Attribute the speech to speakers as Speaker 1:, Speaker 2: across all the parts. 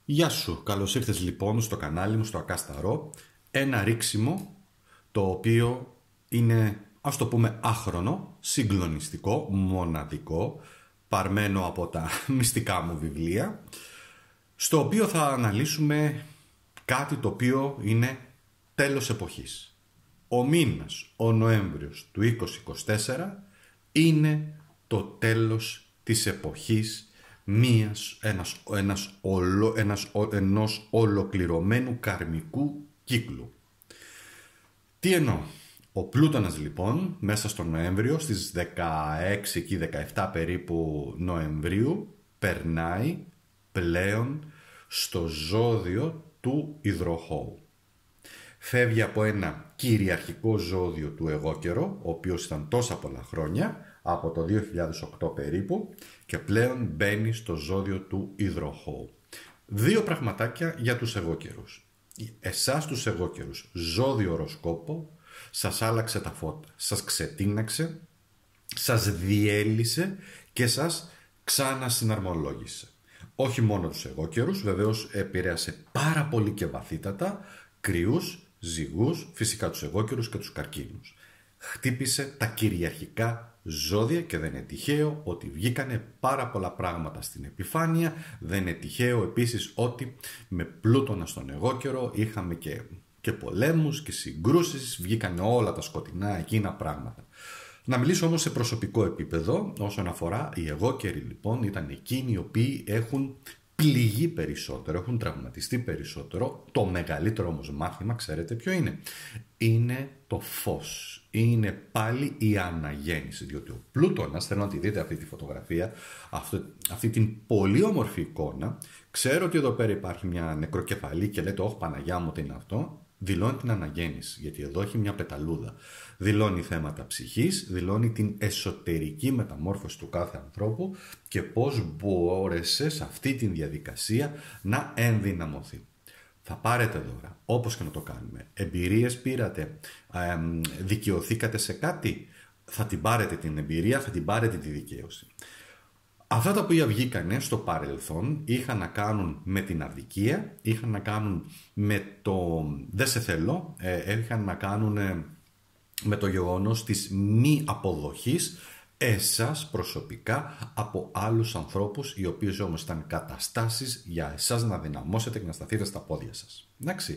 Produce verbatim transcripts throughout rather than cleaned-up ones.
Speaker 1: Γεια σου, καλώς ήρθες λοιπόν στο κανάλι μου, στο Ακάσταρο. Ένα ρίξιμο το οποίο είναι, ας το πούμε, άχρονο, συγκλονιστικό, μοναδικό, παρμένο από τα μυστικά μου βιβλία, στο οποίο θα αναλύσουμε κάτι το οποίο είναι τέλος εποχής. Ο μήνας, ο Νοέμβριος του είκοσι είκοσι τέσσερα είναι το τέλος της εποχής μίας, ένας, ένας, ολο, ένας, ενός ολοκληρωμένου καρμικού κύκλου. Τι εννοώ? Ο Πλούτονας λοιπόν μέσα στο Νοέμβριο, στις δεκαέξι και δεκαεπτά περίπου Νοεμβρίου, περνάει πλέον στο ζώδιο του υδροχόου. Φεύγει από ένα κυριαρχικό ζώδιο του εγώ καιρό, ο οποίος ήταν τόσα πολλά χρόνια, από το δύο χιλιάδες οκτώ περίπου, και πλέον μπαίνει στο ζώδιο του υδροχόου. Δύο πραγματάκια για τους εγώ καιρούς. Εσάς τους εγώ καιρούς, ζώδιο οροσκόπο, σας άλλαξε τα φώτα, σας ξετίναξε, σας διέλυσε και σας ξανασυναρμολόγησε. Όχι μόνο τους εγώ καιρούς, βεβαίως επηρέασε πάρα πολύ και βαθύτατα κρυούς, ζυγούς, φυσικά τους εγώ καιρούς και τους καρκίνους. Χτύπησε τα κυριαρχικά ζώδια και δεν είναι τυχαίο ότι βγήκανε πάρα πολλά πράγματα στην επιφάνεια. Δεν είναι τυχαίο επίσης ότι με Πλούτονα στον εγώ καιρο είχαμε και, και πολέμους και συγκρούσεις, βγήκανε όλα τα σκοτεινά εκείνα πράγματα. Να μιλήσω όμως σε προσωπικό επίπεδο όσον αφορά οι εγώ καιροι λοιπόν, ήταν εκείνοι οι οποίοι έχουν πληγεί περισσότερο, έχουν τραυματιστεί περισσότερο. Το μεγαλύτερο όμως μάθημα, ξέρετε ποιο είναι? Είναι το φως. Είναι πάλι η αναγέννηση. Διότι ο Πλούτονας, θέλω να τη δείτε αυτή τη φωτογραφία, αυτή, αυτή την πολύ όμορφη εικόνα. Ξέρω ότι εδώ πέρα υπάρχει μια νεκροκεφαλή και λέτε, όχι Παναγιά μου, τι είναι αυτό? Δηλώνει την αναγέννηση, γιατί εδώ έχει μια πεταλούδα. Δηλώνει θέματα ψυχής, δηλώνει την εσωτερική μεταμόρφωση του κάθε ανθρώπου και πώς μπόρεσε σε αυτή τη διαδικασία να ενδυναμωθεί. Θα πάρετε δώρα, όπως και να το κάνουμε. Εμπειρίες πήρατε, ε, δικαιωθήκατε σε κάτι, θα την πάρετε την εμπειρία, θα την πάρετε τη δικαίωση. Αυτά τα οποία βγήκανε στο παρελθόν είχαν να κάνουν με την αδικία, είχαν να κάνουν με το δεν σε θέλω, ε, είχαν να κάνουν ε, με το γεγονός της μη αποδοχής εσάς προσωπικά από άλλους ανθρώπους, οι οποίοι όμως ήταν καταστάσεις για εσάς να δυναμώσετε και να σταθείτε στα πόδια σας. Εντάξει.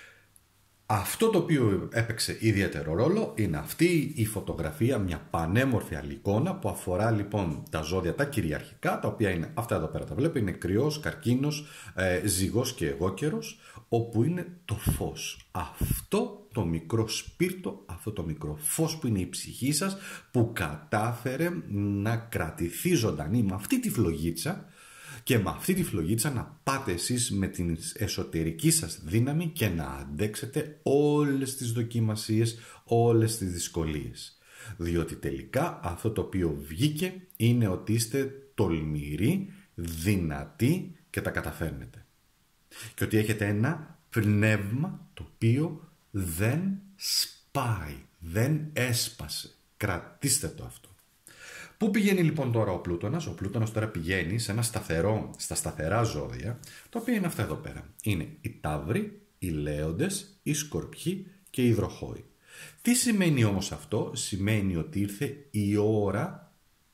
Speaker 1: Αυτό το οποίο έπαιξε ιδιαίτερο ρόλο είναι αυτή η φωτογραφία, μια πανέμορφη άλλη εικόνα που αφορά λοιπόν τα ζώδια τα κυριαρχικά, τα οποία είναι αυτά εδώ πέρα τα βλέπω, είναι κρυός, καρκίνος, ε, ζυγός και εγώ καιρος, όπου είναι το φως. Αυτό το μικρό σπίρτο, αυτό το μικρό φως που είναι η ψυχή σας, που κατάφερε να κρατηθεί ζωντανή με αυτή τη φλογίτσα, και με αυτή τη φλογίτσα να πάτε εσείς με την εσωτερική σας δύναμη και να αντέξετε όλες τις δοκιμασίες, όλες τις δυσκολίες. Διότι τελικά αυτό το οποίο βγήκε είναι ότι είστε τολμηροί, δυνατοί και τα καταφέρνετε. Και ότι έχετε ένα πνεύμα το οποίο δεν σπάει, δεν έσπασε. Κρατήστε το αυτό. Πού πηγαίνει λοιπόν τώρα ο Πλούτονας? Ο Πλούτονας τώρα πηγαίνει σε ένα σταθερό, στα σταθερά ζώδια, τα οποία είναι αυτά εδώ πέρα. Είναι οι Ταύροι, οι Λέοντες, οι Σκορπιοί και οι Υδροχόοι. Τι σημαίνει όμως αυτό? Σημαίνει ότι ήρθε η ώρα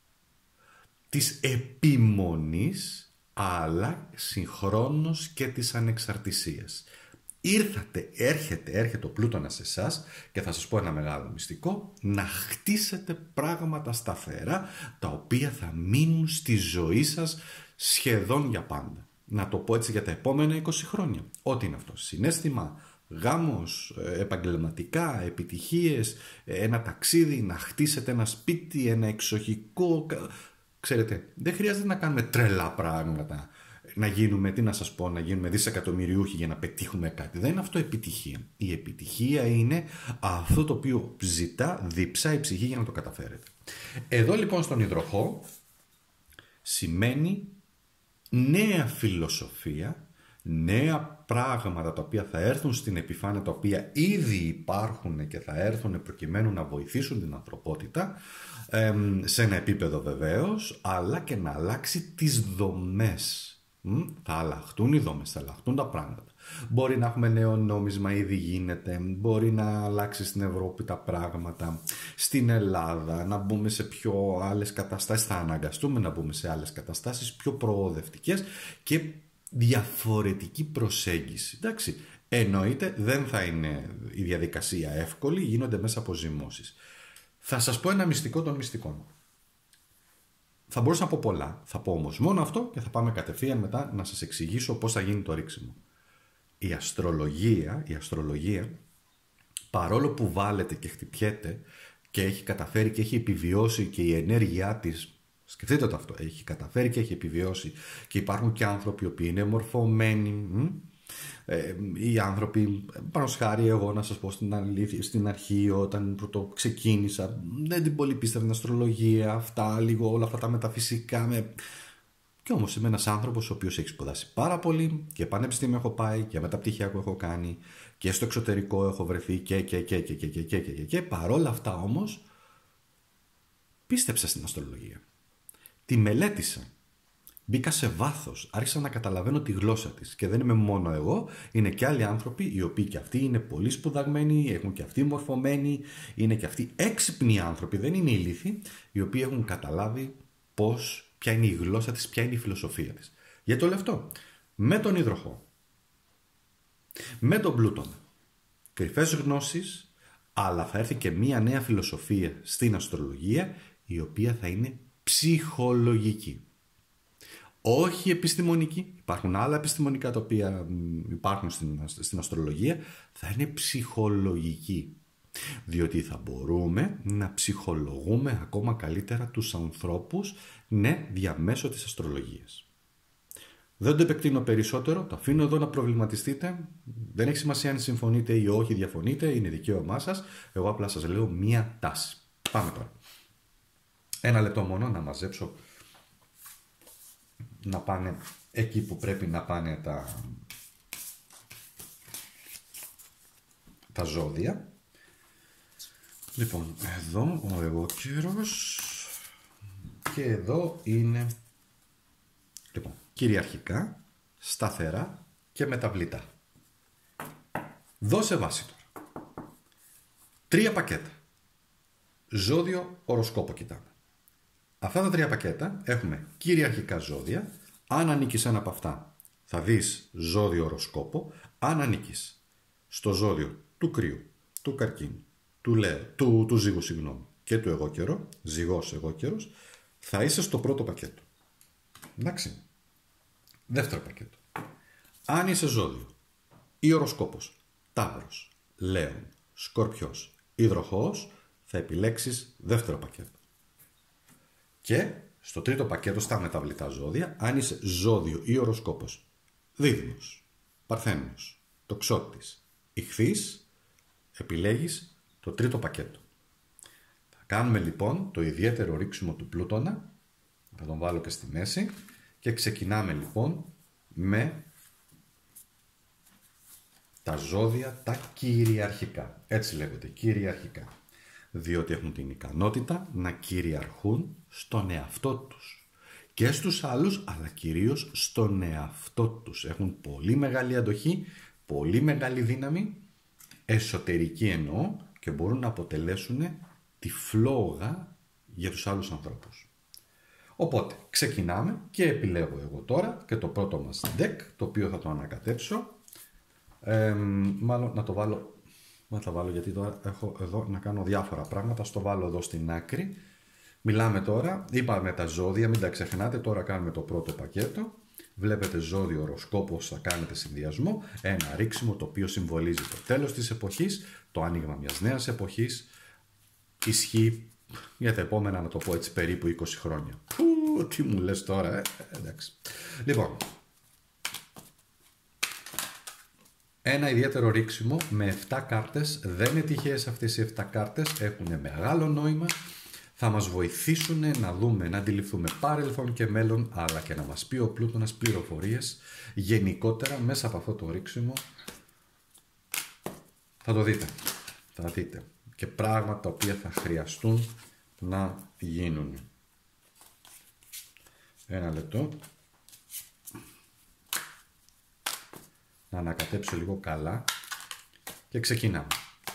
Speaker 1: της επιμονής, αλλά συγχρόνως και της ανεξαρτησίας. Ήρθατε, έρχεται, έρχεται ο Πλούτονας σε εσάς και θα σας πω ένα μεγάλο μυστικό, να χτίσετε πράγματα σταθερά τα οποία θα μείνουν στη ζωή σας σχεδόν για πάντα. Να το πω έτσι για τα επόμενα είκοσι χρόνια. Ό,τι είναι αυτό? Συναίσθημα, γάμος, επαγγελματικά, επιτυχίες, ένα ταξίδι, να χτίσετε ένα σπίτι, ένα εξοχικό. Ξέρετε, δεν χρειάζεται να κάνουμε τρελά πράγματα. Να γίνουμε, τι να σας πω, να γίνουμε δισεκατομμυριούχοι για να πετύχουμε κάτι. Δεν είναι αυτό επιτυχία. Η επιτυχία είναι αυτό το οποίο ζητά, διψά η ψυχή για να το καταφέρετε. Εδώ λοιπόν στον υδροχό σημαίνει νέα φιλοσοφία, νέα πράγματα τα οποία θα έρθουν στην επιφάνεια, τα οποία ήδη υπάρχουν και θα έρθουν προκειμένου να βοηθήσουν την ανθρωπότητα σε ένα επίπεδο βεβαίως, αλλά και να αλλάξει τις δομές Μ, θα αλλάχτούν οι δόμες, θα αλλάχτούν τα πράγματα. Μπορεί να έχουμε νέο νόμισμα, ήδη γίνεται. Μπορεί να αλλάξει στην Ευρώπη τα πράγματα. Στην Ελλάδα να μπούμε σε πιο άλλες καταστάσεις. Θα αναγκαστούμε να μπούμε σε άλλες καταστάσεις πιο προοδευτικές και διαφορετική προσέγγιση. Εντάξει, εννοείται δεν θα είναι η διαδικασία εύκολη, γίνονται μέσα από ζυμώσεις. Θα σας πω ένα μυστικό των μυστικών. Θα μπορούσα να πω πολλά, θα πω όμως μόνο αυτό και θα πάμε κατευθείαν μετά να σας εξηγήσω πώς θα γίνει το ρίξιμο. Η αστρολογία, η αστρολογία, παρόλο που βάλετε και χτυπιέται και έχει καταφέρει και έχει επιβιώσει και η ενέργειά της, σκεφτείτε το αυτό, έχει καταφέρει και έχει επιβιώσει και υπάρχουν και άνθρωποι οι οποίοι είναι μορφωμένοι, ε, οι άνθρωποι, πάνω σχάρι εγώ να σας πω στην αλήθεια, στην αρχή όταν πρώτο ξεκίνησα δεν την πολύ πίστευα την αστρολογία, αυτά λίγο όλα αυτά τα μεταφυσικά με... Και όμως είμαι ένας άνθρωπος ο οποίος έχει σπουδάσει πάρα πολύ και πανεπιστήμιο έχω πάει και μεταπτυχιακό έχω κάνει και στο εξωτερικό έχω βρεθεί και και και και και και και και, και, και. Παρόλα αυτά όμως πίστεψα στην αστρολογία. Τη μελέτησα. Μπήκα σε βάθος, άρχισα να καταλαβαίνω τη γλώσσα της και δεν είμαι μόνο εγώ, είναι και άλλοι άνθρωποι οι οποίοι και αυτοί είναι πολύ σπουδαγμένοι, έχουν και αυτοί μορφωμένοι, είναι και αυτοί έξυπνοι άνθρωποι, δεν είναι ηλίθιοι, οι οποίοι έχουν καταλάβει πώς, ποια είναι η γλώσσα της, ποια είναι η φιλοσοφία της. Γιατί το λέω αυτό, με τον υδροχό, με τον πλούτονα, κρυφές γνώσεις, αλλά θα έρθει και μία νέα φιλοσοφία στην αστρολογία, η οποία θα είναι ψυχολογική. Όχι επιστημονική, υπάρχουν άλλα επιστημονικά τα οποία υπάρχουν στην, στην αστρολογία, θα είναι ψυχολογική. Διότι θα μπορούμε να ψυχολογούμε ακόμα καλύτερα τους ανθρώπους, ναι, διαμέσω της αστρολογίας. Δεν το επεκτείνω περισσότερο, το αφήνω εδώ να προβληματιστείτε. Δεν έχει σημασία αν συμφωνείτε ή όχι διαφωνείτε, είναι δικαίωμά σας. Εγώ απλά σας λέω μία τάση. Πάμε τώρα. Ένα λεπτό μόνο να μαζέψω να πάνε εκεί που πρέπει να πάνε τα, τα ζώδια. Λοιπόν, εδώ ο εγώκερος και εδώ είναι, λοιπόν, κυριαρχικά, σταθερά και μεταβλητά. Δώσε βάση τώρα. Τρία πακέτα. Ζώδιο, οροσκόπο κοιτάμε. Αυτά τα τρία πακέτα έχουμε κυριαρχικά ζώδια. Αν ανήκεις σε ένα από αυτά θα δεις ζώδιο οροσκόπο. Αν ανήκεις στο ζώδιο του κρυού, του καρκίνου, του, Λέου, του, του ζύγου συγγνώμη, και του εγώκερο, ζυγός εγώκερος, θα είσαι στο πρώτο πακέτο. Εντάξει. Δεύτερο πακέτο. Αν είσαι ζώδιο ή οροσκόπος Ταύρος, Λέων, Σκορπιός, Υδροχόος, θα επιλέξεις δεύτερο πακέτο. Και στο τρίτο πακέτο, στα μεταβλητά ζώδια, αν είσαι ζώδιο ή οροσκόπος Δίδυμος, Παρθένος, Τοξότης, Ιχθύς, επιλέγεις το τρίτο πακέτο. Θα κάνουμε λοιπόν το ιδιαίτερο ρίξιμο του Πλούτονα, θα τον βάλω και στη μέση και ξεκινάμε λοιπόν με τα ζώδια τα κυριαρχικά. Έτσι λέγονται, κυριαρχικά. Διότι έχουν την ικανότητα να κυριαρχούν στον εαυτό τους. Και στους άλλους, αλλά κυρίως στον εαυτό τους. Έχουν πολύ μεγάλη αντοχή, πολύ μεγάλη δύναμη, εσωτερική εννοώ, και μπορούν να αποτελέσουν τη φλόγα για τους άλλους ανθρώπους. Οπότε, ξεκινάμε και επιλέγω εγώ τώρα και το πρώτο μας deck, το οποίο θα το ανακατέψω. Ε, μάλλον να το βάλω... Να τα βάλω γιατί τώρα έχω εδώ να κάνω διάφορα πράγματα. Στο βάλω εδώ στην άκρη. Μιλάμε τώρα, είπαμε τα ζώδια, μην τα ξεχνάτε. Τώρα κάνουμε το πρώτο πακέτο. Βλέπετε ζώδιο οροσκόπος, θα κάνετε συνδυασμό. Ένα ρίξιμο το οποίο συμβολίζει το τέλος της εποχής, το άνοιγμα μιας νέας εποχής. Ισχύει για τα επόμενα, να το πω έτσι, περίπου είκοσι χρόνια. Πού, τι μου λες τώρα, ε, εντάξει. Λοιπόν, ένα ιδιαίτερο ρίξιμο με επτά κάρτες, δεν είναι τυχαίες αυτές οι επτά κάρτες, έχουν μεγάλο νόημα, θα μας βοηθήσουν να δούμε, να αντιληφθούμε παρελθόν και μέλλον, αλλά και να μας πει ο Πλούτονας πληροφορίες γενικότερα μέσα από αυτό το ρίξιμο. Θα το δείτε, θα δείτε και πράγματα τα οποία θα χρειαστούν να γίνουν. Ένα λεπτό. να ανακατέψω λίγο καλά και ξεκινάμε.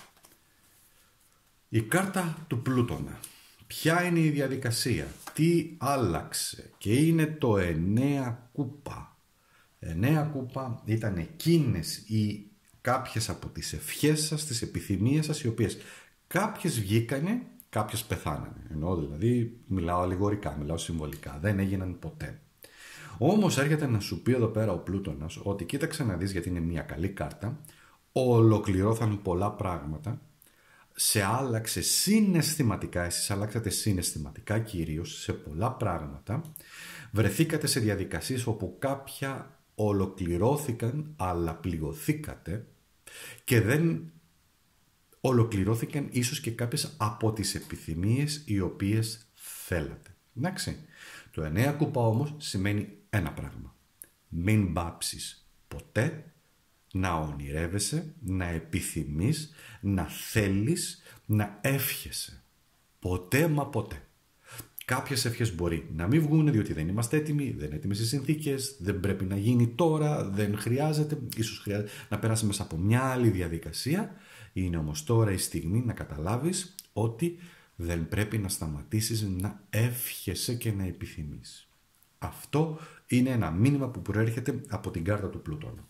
Speaker 1: Η κάρτα του Πλούτονα. Ποια είναι η διαδικασία, τι άλλαξε, και είναι το εννέα κούπα. εννέα κούπα ήταν εκείνες οι κάποιες από τις ευχές σας, τις επιθυμίες σας, οι οποίες κάποιες βγήκανε, κάποιες πεθάνανε. Εννοώ δηλαδή, μιλάω αλληγορικά, μιλάω συμβολικά, δεν έγιναν ποτέ. Όμως έρχεται να σου πει εδώ πέρα ο Πλούτονας ότι κοίταξε να δεις, γιατί είναι μια καλή κάρτα, ολοκληρώθαν πολλά πράγματα, σε άλλαξε συναισθηματικά, εσείς αλλάξατε συναισθηματικά κυρίως σε πολλά πράγματα, βρεθήκατε σε διαδικασίες όπου κάποια ολοκληρώθηκαν αλλά πληγωθήκατε και δεν ολοκληρώθηκαν ίσως και κάποιες από τις επιθυμίες οι οποίες θέλατε. Εντάξει. Το εννέα κούπα όμως σημαίνει ένα πράγμα. Μην πάψεις ποτέ να ονειρεύεσαι, να επιθυμείς, να θέλεις, να εύχεσαι. Ποτέ μα ποτέ. Κάποιες ευχές μπορεί να μην βγουν διότι δεν είμαστε έτοιμοι, δεν είναι έτοιμες οι συνθήκες, δεν πρέπει να γίνει τώρα, δεν χρειάζεται, ίσως χρειάζεται να περάσει μέσα από μια άλλη διαδικασία. Είναι όμως τώρα η στιγμή να καταλάβεις ότι δεν πρέπει να σταματήσεις να εύχεσαι και να επιθυμείς. Αυτό είναι ένα μήνυμα που προέρχεται από την κάρτα του Πλούτονα.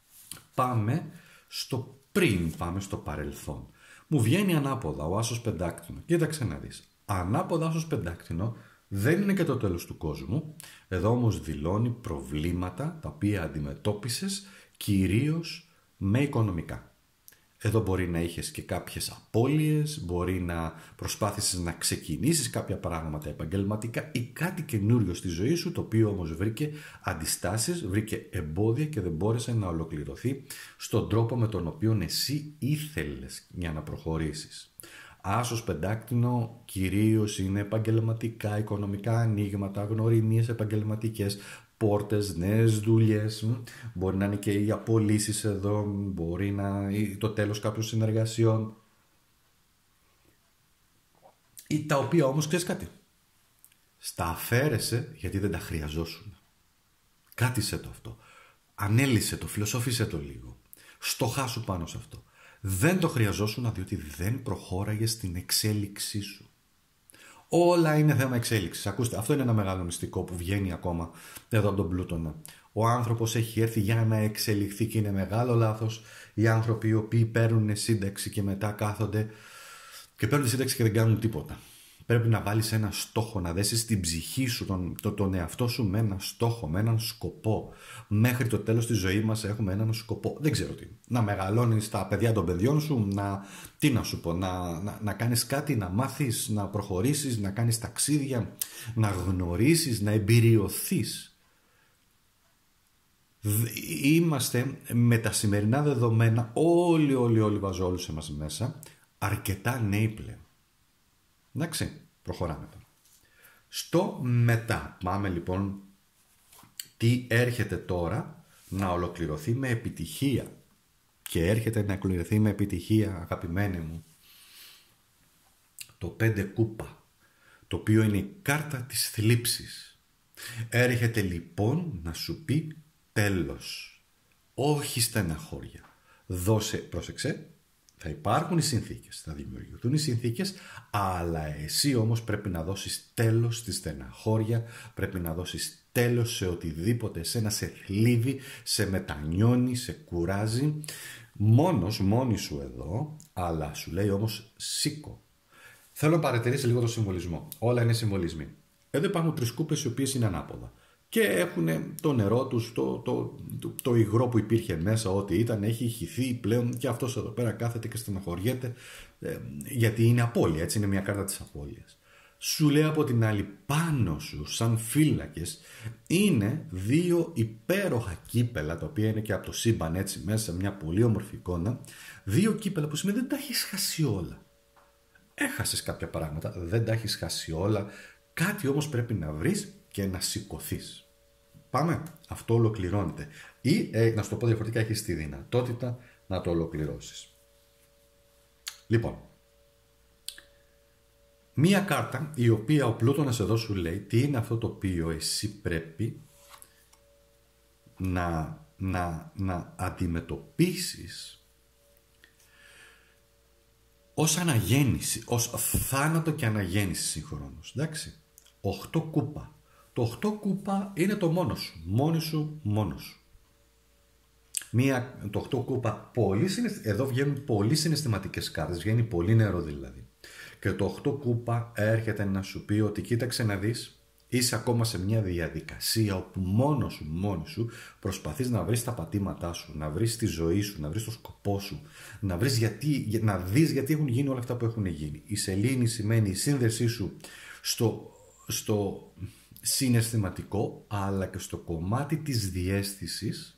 Speaker 1: Πάμε στο πριν, πάμε στο παρελθόν. Μου βγαίνει ανάποδα ο άσος πεντάκτηνο. Κοίταξε να δεις. Ανάποδα άσος πεντάκτηνο δεν είναι και το τέλος του κόσμου. Εδώ όμως δηλώνει προβλήματα τα οποία αντιμετώπισες κυρίως με οικονομικά. Εδώ μπορεί να είχες και κάποιες απώλειες, μπορεί να προσπάθησες να ξεκινήσεις κάποια πράγματα επαγγελματικά ή κάτι καινούριο στη ζωή σου, το οποίο όμως βρήκε αντιστάσεις, βρήκε εμπόδια και δεν μπόρεσε να ολοκληρωθεί στον τρόπο με τον οποίο εσύ ήθελες για να προχωρήσεις. Άσος πεντάκτηνο κυρίως είναι επαγγελματικά, οικονομικά ανοίγματα, γνωριμίες επαγγελματικές, πόρτες, νέες δουλειές, μπορεί να είναι και οι απολύσεις εδώ, μπορεί να είναι το τέλος κάποιων συνεργασιών, ή τα οποία όμως ξέρεις κάτι, στα αφαίρεσε γιατί δεν τα χρειαζόσουν. Κάτισε το αυτό, ανέλυσε το, φιλοσόφισε το λίγο, στοχάσου πάνω σε αυτό. Δεν το χρειαζόσουν διότι δεν προχώραγες στην εξέλιξή σου. Όλα είναι θέμα εξέλιξης. Ακούστε, αυτό είναι ένα μεγάλο μυστικό που βγαίνει ακόμα εδώ από τον Πλούτονα. Ο άνθρωπος έχει έρθει για να εξελιχθεί και είναι μεγάλο λάθος οι άνθρωποι οι οποίοι παίρνουν σύνταξη και μετά κάθονται και παίρνουν σύνταξη και δεν κάνουν τίποτα. Πρέπει να βάλεις ένα στόχο, να δέσεις την ψυχή σου, τον, τον, τον εαυτό σου με ένα στόχο, με έναν σκοπό. Μέχρι το τέλος της ζωής μας έχουμε έναν σκοπό. Δεν ξέρω τι. Να μεγαλώνεις τα παιδιά των παιδιών σου, να, τι να σου πω, να, να, να κάνεις κάτι, να μάθεις, να προχωρήσεις, να κάνεις ταξίδια, να γνωρίσεις, να εμπειριωθείς. Είμαστε με τα σημερινά δεδομένα, όλοι, όλοι, όλοι βάζω όλους εμάς μέσα, αρκετά νέοι πλέον. Εντάξει, προχωράμε τώρα. Στο μετά, πάμε λοιπόν τι έρχεται τώρα να ολοκληρωθεί με επιτυχία. Και έρχεται να ολοκληρωθεί με επιτυχία, αγαπημένοι μου, το πέντε κούπα, το οποίο είναι η κάρτα της θλίψης. Έρχεται λοιπόν να σου πει τέλος, όχι στεναχώρια. Δώσε, πρόσεξε, θα υπάρχουν οι συνθήκες, θα δημιουργηθούν οι συνθήκες, αλλά εσύ όμως πρέπει να δώσεις τέλος στη στεναχώρια, πρέπει να δώσεις τέλος σε οτιδήποτε εσένα σε θλίβει, σε μετανιώνει, σε κουράζει. Μόνος, μόνη σου εδώ, αλλά σου λέει όμως σήκω. Θέλω να παρατηρήσεις λίγο το συμβολισμό. Όλα είναι συμβολισμοί. Εδώ υπάρχουν τρεις κούπες οι οποίες είναι ανάποδα. Και έχουν το νερό τους, το, το, το, το υγρό που υπήρχε μέσα, ό,τι ήταν, έχει ηχηθεί πλέον και αυτός εδώ πέρα κάθεται και στεναχωριέται ε, γιατί είναι απώλεια, έτσι είναι μια κάρτα της απώλειας. Σου λέει από την άλλη πάνω σου, σαν φύλακες, είναι δύο υπέροχα κύπελα, τα οποία είναι και από το σύμπαν έτσι μέσα, μια πολύ όμορφη εικόνα, δύο κύπελα που σημαίνει δεν τα έχεις χάσει όλα. Έχασες κάποια πράγματα, δεν τα έχεις χάσει όλα, κάτι όμως πρέπει να βρεις και να σηκωθείς. Πάμε, αυτό ολοκληρώνεται. Ή, ε, να σου το πω διαφορετικά, έχεις τη δυνατότητα να το ολοκληρώσεις. Λοιπόν, μία κάρτα η οποία ο Πλούτονας εδώ σου λέει τι είναι αυτό το οποίο εσύ πρέπει να, να, να αντιμετωπίσεις ως αναγέννηση, ως θάνατο και αναγέννηση συγχρόνως. Εντάξει. Οχτώ κούπα. Το οχτώ κούπα είναι το μόνο σου. Μόνη σου, μόνος σου. Μία, το οχτώ κούπα, πολύ συναισθη... εδώ βγαίνουν πολύ συναισθηματικές κάρτες, βγαίνει πολύ νερό δηλαδή. Και το οχτώ κούπα έρχεται να σου πει ότι κοίταξε να δεις, είσαι ακόμα σε μια διαδικασία όπου μόνος σου, μόνη σου προσπαθείς να βρεις τα πατήματά σου, να βρεις τη ζωή σου, να βρεις το σκοπό σου, να, βρεις γιατί, να δεις γιατί έχουν γίνει όλα αυτά που έχουν γίνει. Η σελήνη σημαίνει η σύνδεσή σου στο, στο συναισθηματικό, αλλά και στο κομμάτι της διαίσθησης,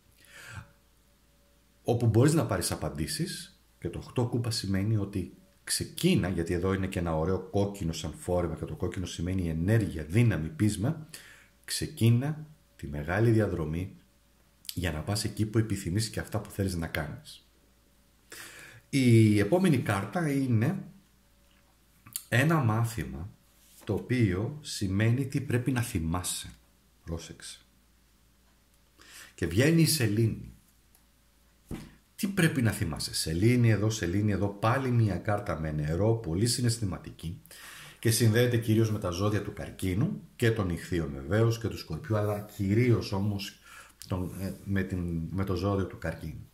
Speaker 1: όπου μπορείς να πάρεις απαντήσεις. Και το οχτώ κούπα σημαίνει ότι ξεκίνα, γιατί εδώ είναι και ένα ωραίο κόκκινο σαν φόρεμα και το κόκκινο σημαίνει ενέργεια, δύναμη, πείσμα. Ξεκίνα τη μεγάλη διαδρομή για να πας εκεί που επιθυμείς και αυτά που θέλεις να κάνεις. Η επόμενη κάρτα είναι ένα μάθημα το οποίο σημαίνει τι πρέπει να θυμάσαι. Πρόσεξε. Και βγαίνει η σελήνη. Τι πρέπει να θυμάσαι? Σελήνη εδώ, σελήνη εδώ, πάλι μια κάρτα με νερό, πολύ συναισθηματική και συνδέεται κυρίως με τα ζώδια του Καρκίνου και των Ιχθύων βεβαίως και του Σκορπιού, αλλά κυρίως όμως τον, με, την, με το ζώδιο του Καρκίνου.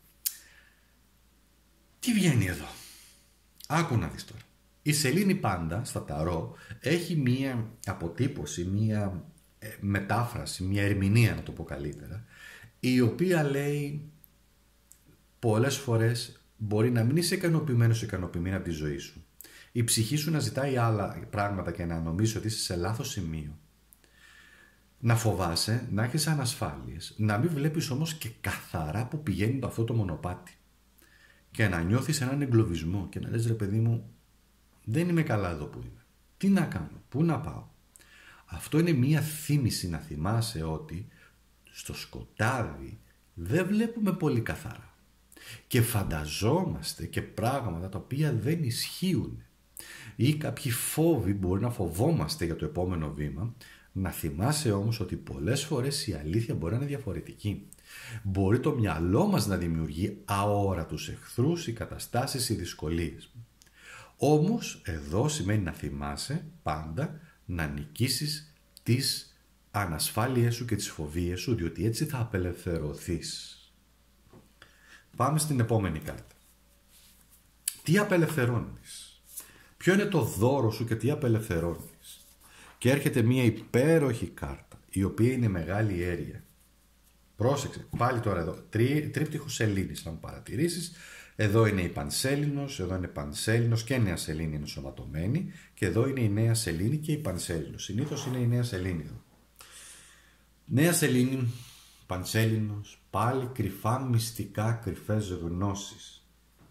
Speaker 1: Τι βγαίνει εδώ? Άκου να δεις τώρα. Η σελήνη πάντα στα ταρό έχει μία αποτύπωση, μία ε, μετάφραση, μία ερμηνεία να το πω καλύτερα, η οποία λέει πολλές φορές μπορεί να μην είσαι ικανοποιημένος ή ικανοποιημένη από τη ζωή σου. Η ψυχή σου να ζητάει άλλα πράγματα και να νομίζει ότι είσαι σε λάθος σημείο. Να φοβάσαι, να έχεις ανασφάλειες, να μην βλέπεις όμως και καθαρά που πηγαίνει αυτό το μονοπάτι. Και να νιώθεις έναν εγκλωβισμό και να λες ρε παιδί μου, δεν είμαι καλά εδώ που είμαι. Τι να κάνω, πού να πάω? Αυτό είναι μία θύμηση να θυμάσαι ότι στο σκοτάδι δεν βλέπουμε πολύ καθαρά. Και φανταζόμαστε και πράγματα τα οποία δεν ισχύουν. Ή κάποιοι φόβοι μπορεί να φοβόμαστε για το επόμενο βήμα. Να θυμάσαι όμως ότι πολλές φορές η αλήθεια μπορεί να είναι διαφορετική. Μπορεί το μυαλό μας να δημιουργεί αόρατους εχθρούς, οι καταστάσεις, οι δυσκολίες. Όμως εδώ σημαίνει να θυμάσαι πάντα να νικήσεις τις ανασφάλειες σου και τις φοβίες σου, διότι έτσι θα απελευθερωθείς. Πάμε στην επόμενη κάρτα. Τι απελευθερώνεις? Ποιο είναι το δώρο σου και τι απελευθερώνεις? Και έρχεται μια υπέροχη κάρτα, η οποία είναι μεγάλη αίρια. Πρόσεξε, πάλι τώρα εδώ, τρί, τρίπτυχο σελήνης θα μου παρατηρήσεις. Εδώ είναι η πανσέλινος, εδώ είναι πανσέλινος και νέα σελήνη ενσωματωμένη. Και εδώ είναι η νέα σελήνη και η πανσέλινος. Συνήθως είναι η νέα σελήνη εδώ. Νέα σελήνη, πανσέλινος, πάλι κρυφά μυστικά, κρυφές γνώσεις.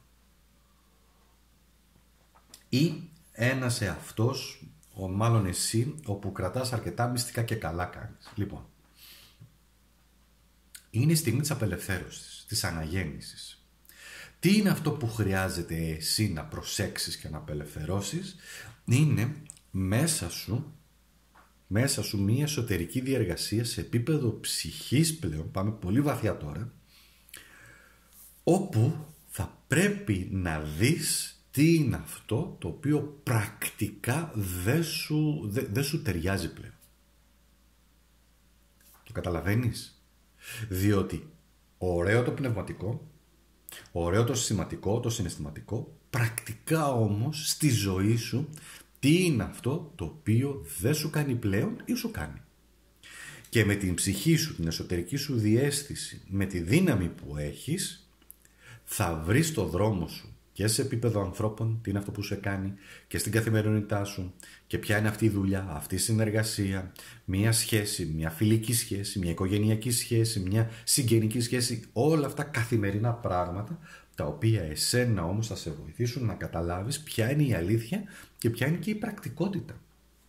Speaker 1: Ή ένας εαυτός, ο, μάλλον εσύ, όπου κρατάς αρκετά μυστικά και καλά κάνεις. Λοιπόν, είναι η στιγμή της απελευθέρωσης, της αναγέννησης. Τι είναι αυτό που χρειάζεται εσύ να προσέξεις και να απελευθερώσεις? Είναι μέσα σου μέσα σου μία εσωτερική διεργασία σε επίπεδο ψυχής πλέον, πάμε πολύ βαθιά τώρα, όπου θα πρέπει να δεις τι είναι αυτό το οποίο πρακτικά δεν σου, δε, δε σου ταιριάζει πλέον. Το καταλαβαίνεις? Διότι ωραίο το πνευματικό, ωραίο το συστηματικό, το συναισθηματικό, πρακτικά όμως στη ζωή σου τι είναι αυτό το οποίο δεν σου κάνει πλέον ή σου κάνει. Και με την ψυχή σου, την εσωτερική σου διαίσθηση, με τη δύναμη που έχεις, θα βρεις το δρόμο σου και σε επίπεδο ανθρώπων, τι είναι αυτό που σε κάνει, και στην καθημερινότητά σου, και ποια είναι αυτή η δουλειά, αυτή η συνεργασία, μια σχέση, μια φιλική σχέση, μια οικογενειακή σχέση, μια συγγενική σχέση, όλα αυτά καθημερινά πράγματα, τα οποία εσένα όμως θα σε βοηθήσουν να καταλάβεις ποια είναι η αλήθεια και ποια είναι και η πρακτικότητα.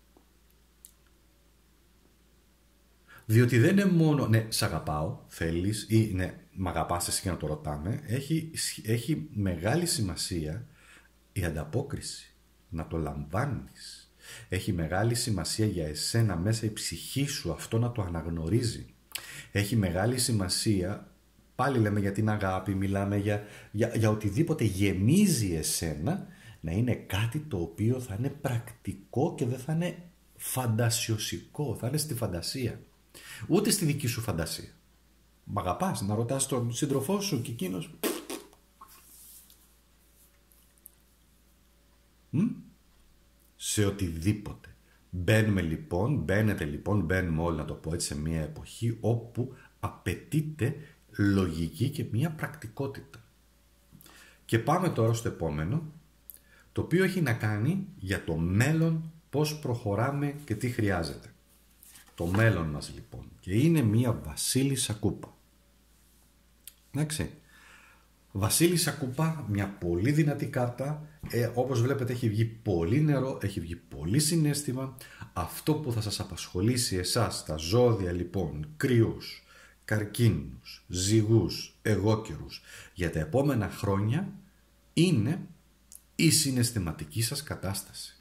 Speaker 1: Διότι δεν είναι μόνο, ναι, σ' αγαπάω, θέλεις, ή ναι, μ' αγαπάς εσύ και να το ρωτάμε, έχει, έχει μεγάλη σημασία η ανταπόκριση, να το λαμβάνεις. Έχει μεγάλη σημασία για εσένα μέσα η ψυχή σου αυτό να το αναγνωρίζει. Έχει μεγάλη σημασία πάλι λέμε για την αγάπη, μιλάμε για, για, για οτιδήποτε γεμίζει εσένα, να είναι κάτι το οποίο θα είναι πρακτικό και δεν θα είναι φαντασιωσικό, θα είναι στη φαντασία. Ούτε στη δική σου φαντασία. Μ' αγαπάς, να ρωτάς τον σύντροφό σου και εκείνος... Μ? Σε οτιδήποτε. Μπαίνουμε λοιπόν, μπαίνετε λοιπόν, μπαίνουμε όλοι να το πω έτσι σε μια εποχή όπου απαιτείται λογική και μια πρακτικότητα. Και πάμε τώρα στο επόμενο, το οποίο έχει να κάνει για το μέλλον, πώς προχωράμε και τι χρειάζεται. Το μέλλον μας λοιπόν. Και είναι μια βασίλισσα κούπα. Εντάξει. Βασίλισσα κούπα, μια πολύ δυνατή κάρτα, ε, όπως βλέπετε έχει βγει πολύ νερό, έχει βγει πολύ συναίσθημα. Αυτό που θα σας απασχολήσει εσάς, τα ζώδια λοιπόν, κρυούς, καρκίνους, ζυγούς, εγώκερους, για τα επόμενα χρόνια είναι η συναισθηματική σας κατάσταση.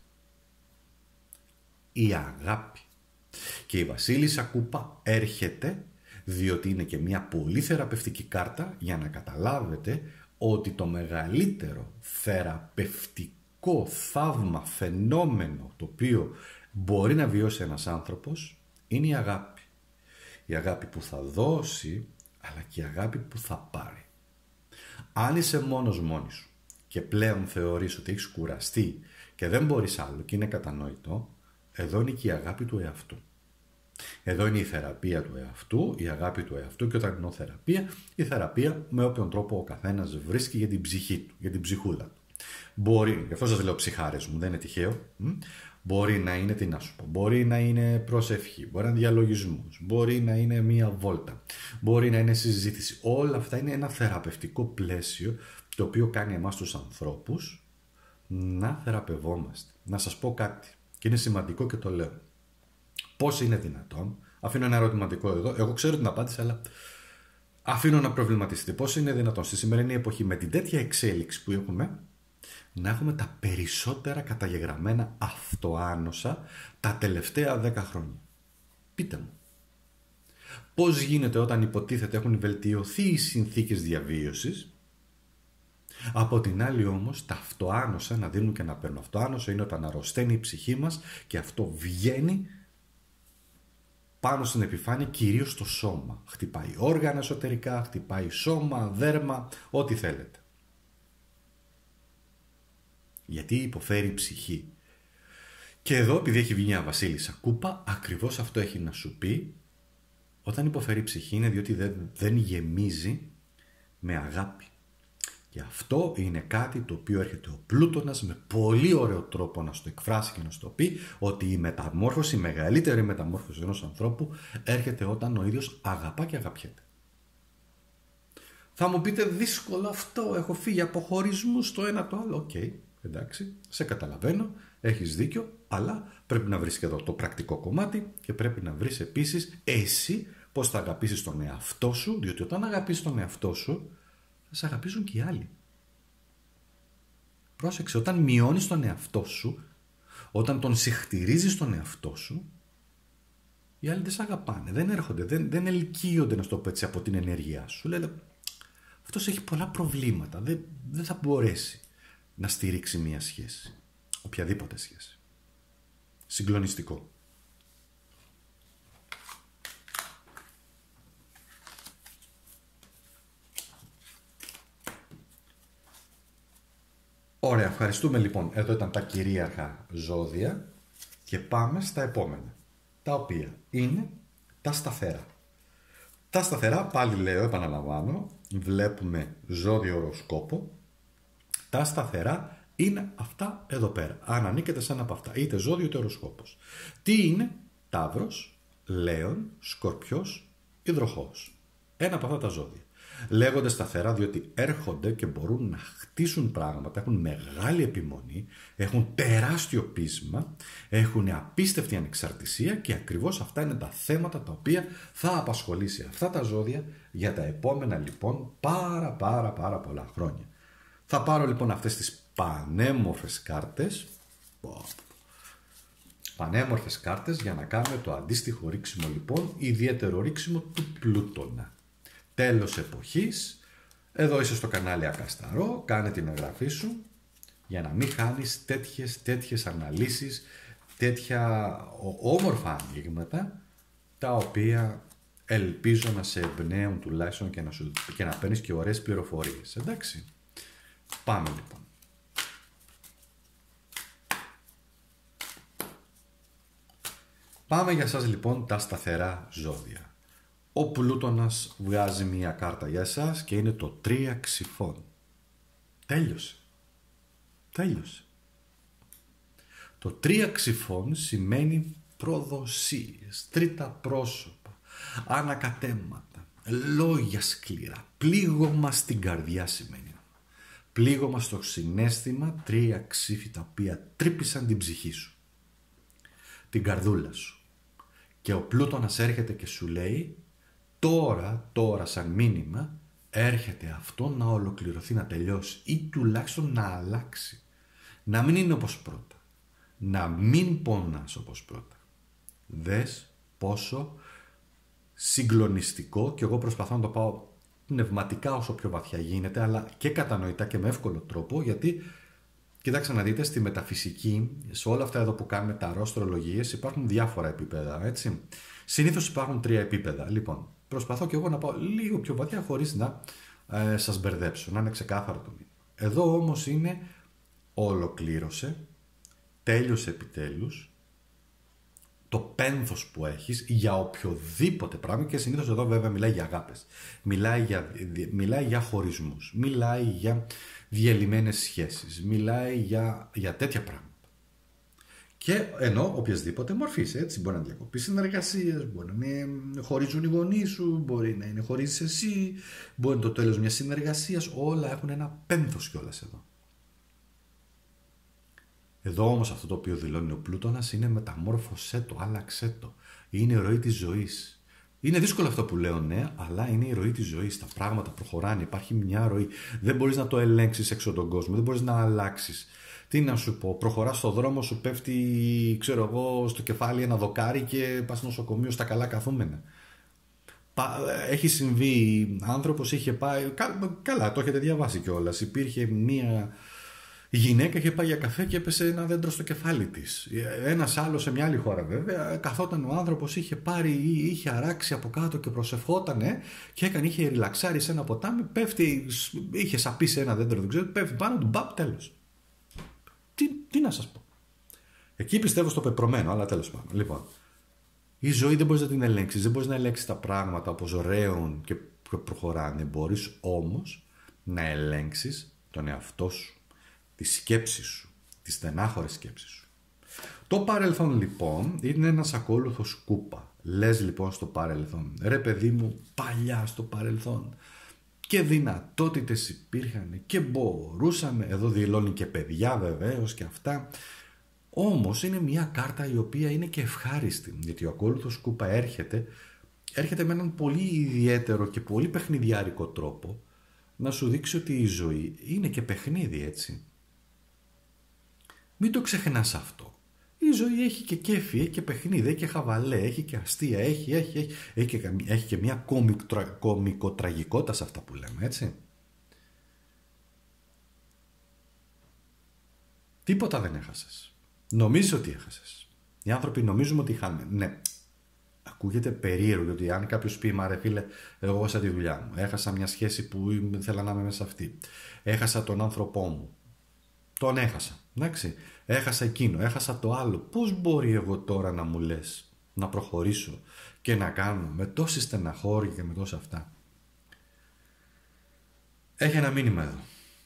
Speaker 1: Η αγάπη. Και η Βασίλισσα κούπα έρχεται διότι είναι και μια πολύ θεραπευτική κάρτα για να καταλάβετε ότι το μεγαλύτερο θεραπευτικό θαύμα, φαινόμενο το οποίο μπορεί να βιώσει ένας άνθρωπος είναι η αγάπη. Η αγάπη που θα δώσει αλλά και η αγάπη που θα πάρει. Αν είσαι μόνος μόνη σου και πλέον θεωρείς ότι έχεις κουραστεί και δεν μπορείς άλλο και είναι κατανόητο, εδώ είναι και η αγάπη του εαυτού. Εδώ είναι η θεραπεία του εαυτού, η αγάπη του εαυτού και όταν εννοώ θεραπεία, η θεραπεία με όποιον τρόπο ο καθένας βρίσκει για την ψυχή του, για την ψυχούλα του. Μπορεί, γι' αυτό σας λέω ψυχάρες μου, δεν είναι τυχαίο, μ? Μπορεί να είναι, τι να σου πω, μπορεί να είναι προσευχή, μπορεί να είναι διαλογισμός, μπορεί να είναι μία βόλτα, μπορεί να είναι συζήτηση. Όλα αυτά είναι ένα θεραπευτικό πλαίσιο το οποίο κάνει εμάς τους ανθρώπους να θεραπευόμαστε. Να σας πω κάτι και είναι σημαντικό και το λέω. Πώς είναι δυνατόν, αφήνω ένα ερωτηματικό εδώ, εγώ ξέρω την απάντηση, αλλά αφήνω να προβληματιστείτε. Πώς είναι δυνατόν στη σημερινή εποχή με την τέτοια εξέλιξη που έχουμε, να έχουμε τα περισσότερα καταγεγραμμένα αυτοάνοσα τα τελευταία δέκα χρόνια. Πείτε μου. Πώς γίνεται όταν υποτίθεται έχουν βελτιωθεί οι συνθήκες διαβίωσης, από την άλλη όμως τα αυτοάνοσα να δίνουν και να παίρνουν. Αυτοάνωσα είναι όταν αρρωσταίνει η ψυχή μας και αυτό βγαίνει πάνω στην επιφάνεια, κυρίως στο σώμα. Χτυπάει όργανα εσωτερικά, χτυπάει σώμα, δέρμα, ό,τι θέλετε. Γιατί υποφέρει η ψυχή. Και εδώ, επειδή έχει βγει μια Βασίλισσα κούπα, ακριβώς αυτό έχει να σου πει. Όταν υποφέρει η ψυχή είναι διότι δεν, δεν γεμίζει με αγάπη. Και αυτό είναι κάτι το οποίο έρχεται ο Πλούτονας με πολύ ωραίο τρόπο να στο εκφράσει και να στο πει, ότι η μεταμόρφωση, η μεγαλύτερη μεταμόρφωση ενός ανθρώπου έρχεται όταν ο ίδιος αγαπά και αγαπιέται. Θα μου πείτε δύσκολο αυτό, έχω φύγει από χωρισμούς το ένα το άλλο. Οκ, okay, εντάξει, σε καταλαβαίνω, έχεις δίκιο, αλλά πρέπει να βρεις και εδώ το πρακτικό κομμάτι και πρέπει να βρεις επίσης εσύ πώς θα αγαπήσεις τον εαυτό σου, διότι όταν αγαπήσεις τον εαυτό σου θα σε αγαπήσουν και οι άλλοι. Πρόσεξε, όταν μειώνεις τον εαυτό σου, όταν τον συχτηρίζεις τον εαυτό σου, οι άλλοι δεν σε αγαπάνε, δεν έρχονται, δεν, δεν ελκύονται, να στο πω έτσι, από την ενέργειά σου. Λένε, αυτός έχει πολλά προβλήματα, δεν, δεν θα μπορέσει να στηρίξει μια σχέση, οποιαδήποτε σχέση. Συγκλονιστικό. Ωραία, ευχαριστούμε λοιπόν. Εδώ ήταν τα κυρίαρχα ζώδια και πάμε στα επόμενα, τα οποία είναι τα σταθερά. Τα σταθερά, πάλι λέω, επαναλαμβάνω, βλέπουμε ζώδιο οροσκόπο. Τα σταθερά είναι αυτά εδώ πέρα. Αν ανήκετε σε ένα από αυτά, είτε ζώδιο είτε οροσκόπος. Τι είναι? Ταύρος, Λέων, Σκορπιός, Υδροχόος. Ένα από αυτά τα ζώδια. Λέγονται σταθερά διότι έρχονται και μπορούν να χτίσουν πράγματα, έχουν μεγάλη επιμονή, έχουν τεράστιο πείσμα, έχουν απίστευτη ανεξαρτησία και ακριβώς αυτά είναι τα θέματα τα οποία θα απασχολήσει αυτά τα ζώδια για τα επόμενα λοιπόν πάρα πάρα πάρα πολλά χρόνια. Θα πάρω λοιπόν αυτές τις πανέμορφες κάρτες, πανέμορφες κάρτες για να κάνουμε το αντίστοιχο ρίξιμο λοιπόν, ιδιαίτερο ρίξιμο του Πλούτονα. τέλος εποχής. Εδώ είσαι στο κανάλι Ακασταρό, κάνε την εγγραφή σου για να μην χάνεις τέτοιες, τέτοιες αναλύσεις, τέτοια όμορφα ανοίγματα, τα οποία ελπίζω να σε εμπνέουν τουλάχιστον και να, σου, και να παίρνεις και ωραίες πληροφορίες. Εντάξει, πάμε λοιπόν. Πάμε για σας λοιπόν τα σταθερά ζώδια. Ο Πλούτονας βγάζει μια κάρτα για εσάς και είναι το τρία ξυφών. Τέλειωσε. Τέλειωσε. Το τρία ξυφών σημαίνει προδοσίες, τρίτα πρόσωπα, ανακατέματα, λόγια σκληρά, πλήγωμα στην καρδιά σημαίνει. Πλήγωμα στο συναίσθημα, τρία ξύφη τα οποία τρύπησαν την ψυχή σου, την καρδούλα σου. Και ο Πλούτονας έρχεται και σου λέει, τώρα, τώρα σαν μήνυμα, έρχεται αυτό να ολοκληρωθεί, να τελειώσει ή τουλάχιστον να αλλάξει. Να μην είναι όπως πρώτα. Να μην πονάς όπως πρώτα. Δες πόσο συγκλονιστικό, και εγώ προσπαθώ να το πάω πνευματικά όσο πιο βαθιά γίνεται, αλλά και κατανοητά και με εύκολο τρόπο, γιατί κοιτάξτε να δείτε, στη μεταφυσική, σε όλα αυτά εδώ που κάνουμε τα αστρολογίες, υπάρχουν διάφορα επίπεδα, έτσι. Συνήθως υπάρχουν τρία επίπεδα. Λοιπόν, προσπαθώ και εγώ να πάω λίγο πιο βαθιά χωρίς να ε, σας μπερδέψω, να είναι ξεκάθαρο το μήνυμα. Εδώ όμως είναι ολοκλήρωσε, τέλειωσε επιτέλους το πένθος που έχεις για οποιοδήποτε πράγμα, και συνήθως εδώ βέβαια μιλάει για αγάπες, μιλάει για, μιλάει για χωρισμούς, μιλάει για διαλυμένες σχέσεις, μιλάει για, για τέτοια πράγματα. Και ενώ οποιασδήποτε μορφής, έτσι, μπορεί να διακοπεί συνεργασίες, μπορεί να είναι χωρίζουν οι γονείς σου, μπορεί να είναι χωρίζεις εσύ, μπορεί να είναι το τέλος μιας συνεργασίας, όλα έχουν ένα πένθος κιόλας εδώ. Εδώ όμως αυτό το οποίο δηλώνει ο Πλούτονας είναι μεταμόρφωσέ το, άλλαξέ το. Είναι η ροή της ζωής. Είναι δύσκολο αυτό που λέω, ναι, αλλά είναι η ροή της ζωής. Τα πράγματα προχωράνε, υπάρχει μια ροή. Δεν μπορείς να το ελέγξεις έξω τον κόσμο, δεν μπορείς να αλλάξεις. Τι να σου πω, προχωράς στο δρόμο, σου πέφτει, ξέρω εγώ, στο κεφάλι ένα δοκάρι και πας στο νοσοκομείο στα καλά καθούμενα. Έχει συμβεί, άνθρωπος είχε πάει, καλά, το έχετε διαβάσει κιόλας. Υπήρχε μια η γυναίκα είχε πάει για καφέ και έπεσε ένα δέντρο στο κεφάλι της. Ένας άλλος σε μια άλλη χώρα βέβαια, καθόταν ο άνθρωπος, είχε πάρει ή είχε αράξει από κάτω και προσευχότανε και έκανε, είχε ριλαξάρει σε ένα ποτάμι, πέφτει, είχε σαπεί σε ένα δέντρο, δεν ξέρω, πέφτει πάνω του, μπαπ, τέλος. Τι, τι να σας πω. Εκεί πιστεύω στο πεπρωμένο, αλλά τέλος πάντων. Λοιπόν, η ζωή δεν μπορείς να την ελέγξεις, δεν μπορείς να ελέγξεις τα πράγματα όπως ρέουν και προχωράνε. Μπορείς όμως να ελέγξεις τον εαυτό σου, τη σκέψη σου, τη στενάχωρη σκέψη σου. Το παρελθόν λοιπόν είναι ένας ακόλουθος κούπα. Λες λοιπόν στο παρελθόν, ρε παιδί μου, παλιά στο παρελθόν και δυνατότητες υπήρχαν και μπορούσαμε, εδώ δηλώνει και παιδιά βεβαίως και αυτά, όμως είναι μια κάρτα η οποία είναι και ευχάριστη, γιατί ο ακόλουθος κούπα έρχεται, έρχεται με έναν πολύ ιδιαίτερο και πολύ παιχνιδιάρικο τρόπο να σου δείξει ότι η ζωή είναι και παιχνίδι, έτσι. Μην το ξεχνάς αυτό. Η ζωή έχει και κέφι, έχει και παιχνίδι, έχει και χαβαλέ, έχει και αστεία, έχει, έχει, έχει, έχει, και, έχει και μια κομικοτραγικότητα σε αυτά που λέμε, έτσι. Τίποτα δεν έχασες. Νομίζεις ότι έχασες. Οι άνθρωποι νομίζουμε ότι είχαν. Ναι, ακούγεται περίεργο, γιατί αν κάποιος πει, μα ρε φίλε, εγώ έχασα τη δουλειά μου, έχασα μια σχέση που ήθελα να είμαι μέσα αυτή, έχασα τον άνθρωπό μου, τον έχασα, εντάξει, έχασα εκείνο, έχασα το άλλο, πώς μπορεί εγώ τώρα να μου λες να προχωρήσω και να κάνω με τόση στεναχώρια και με τόσα αυτά. Έχει ένα μήνυμα εδώ.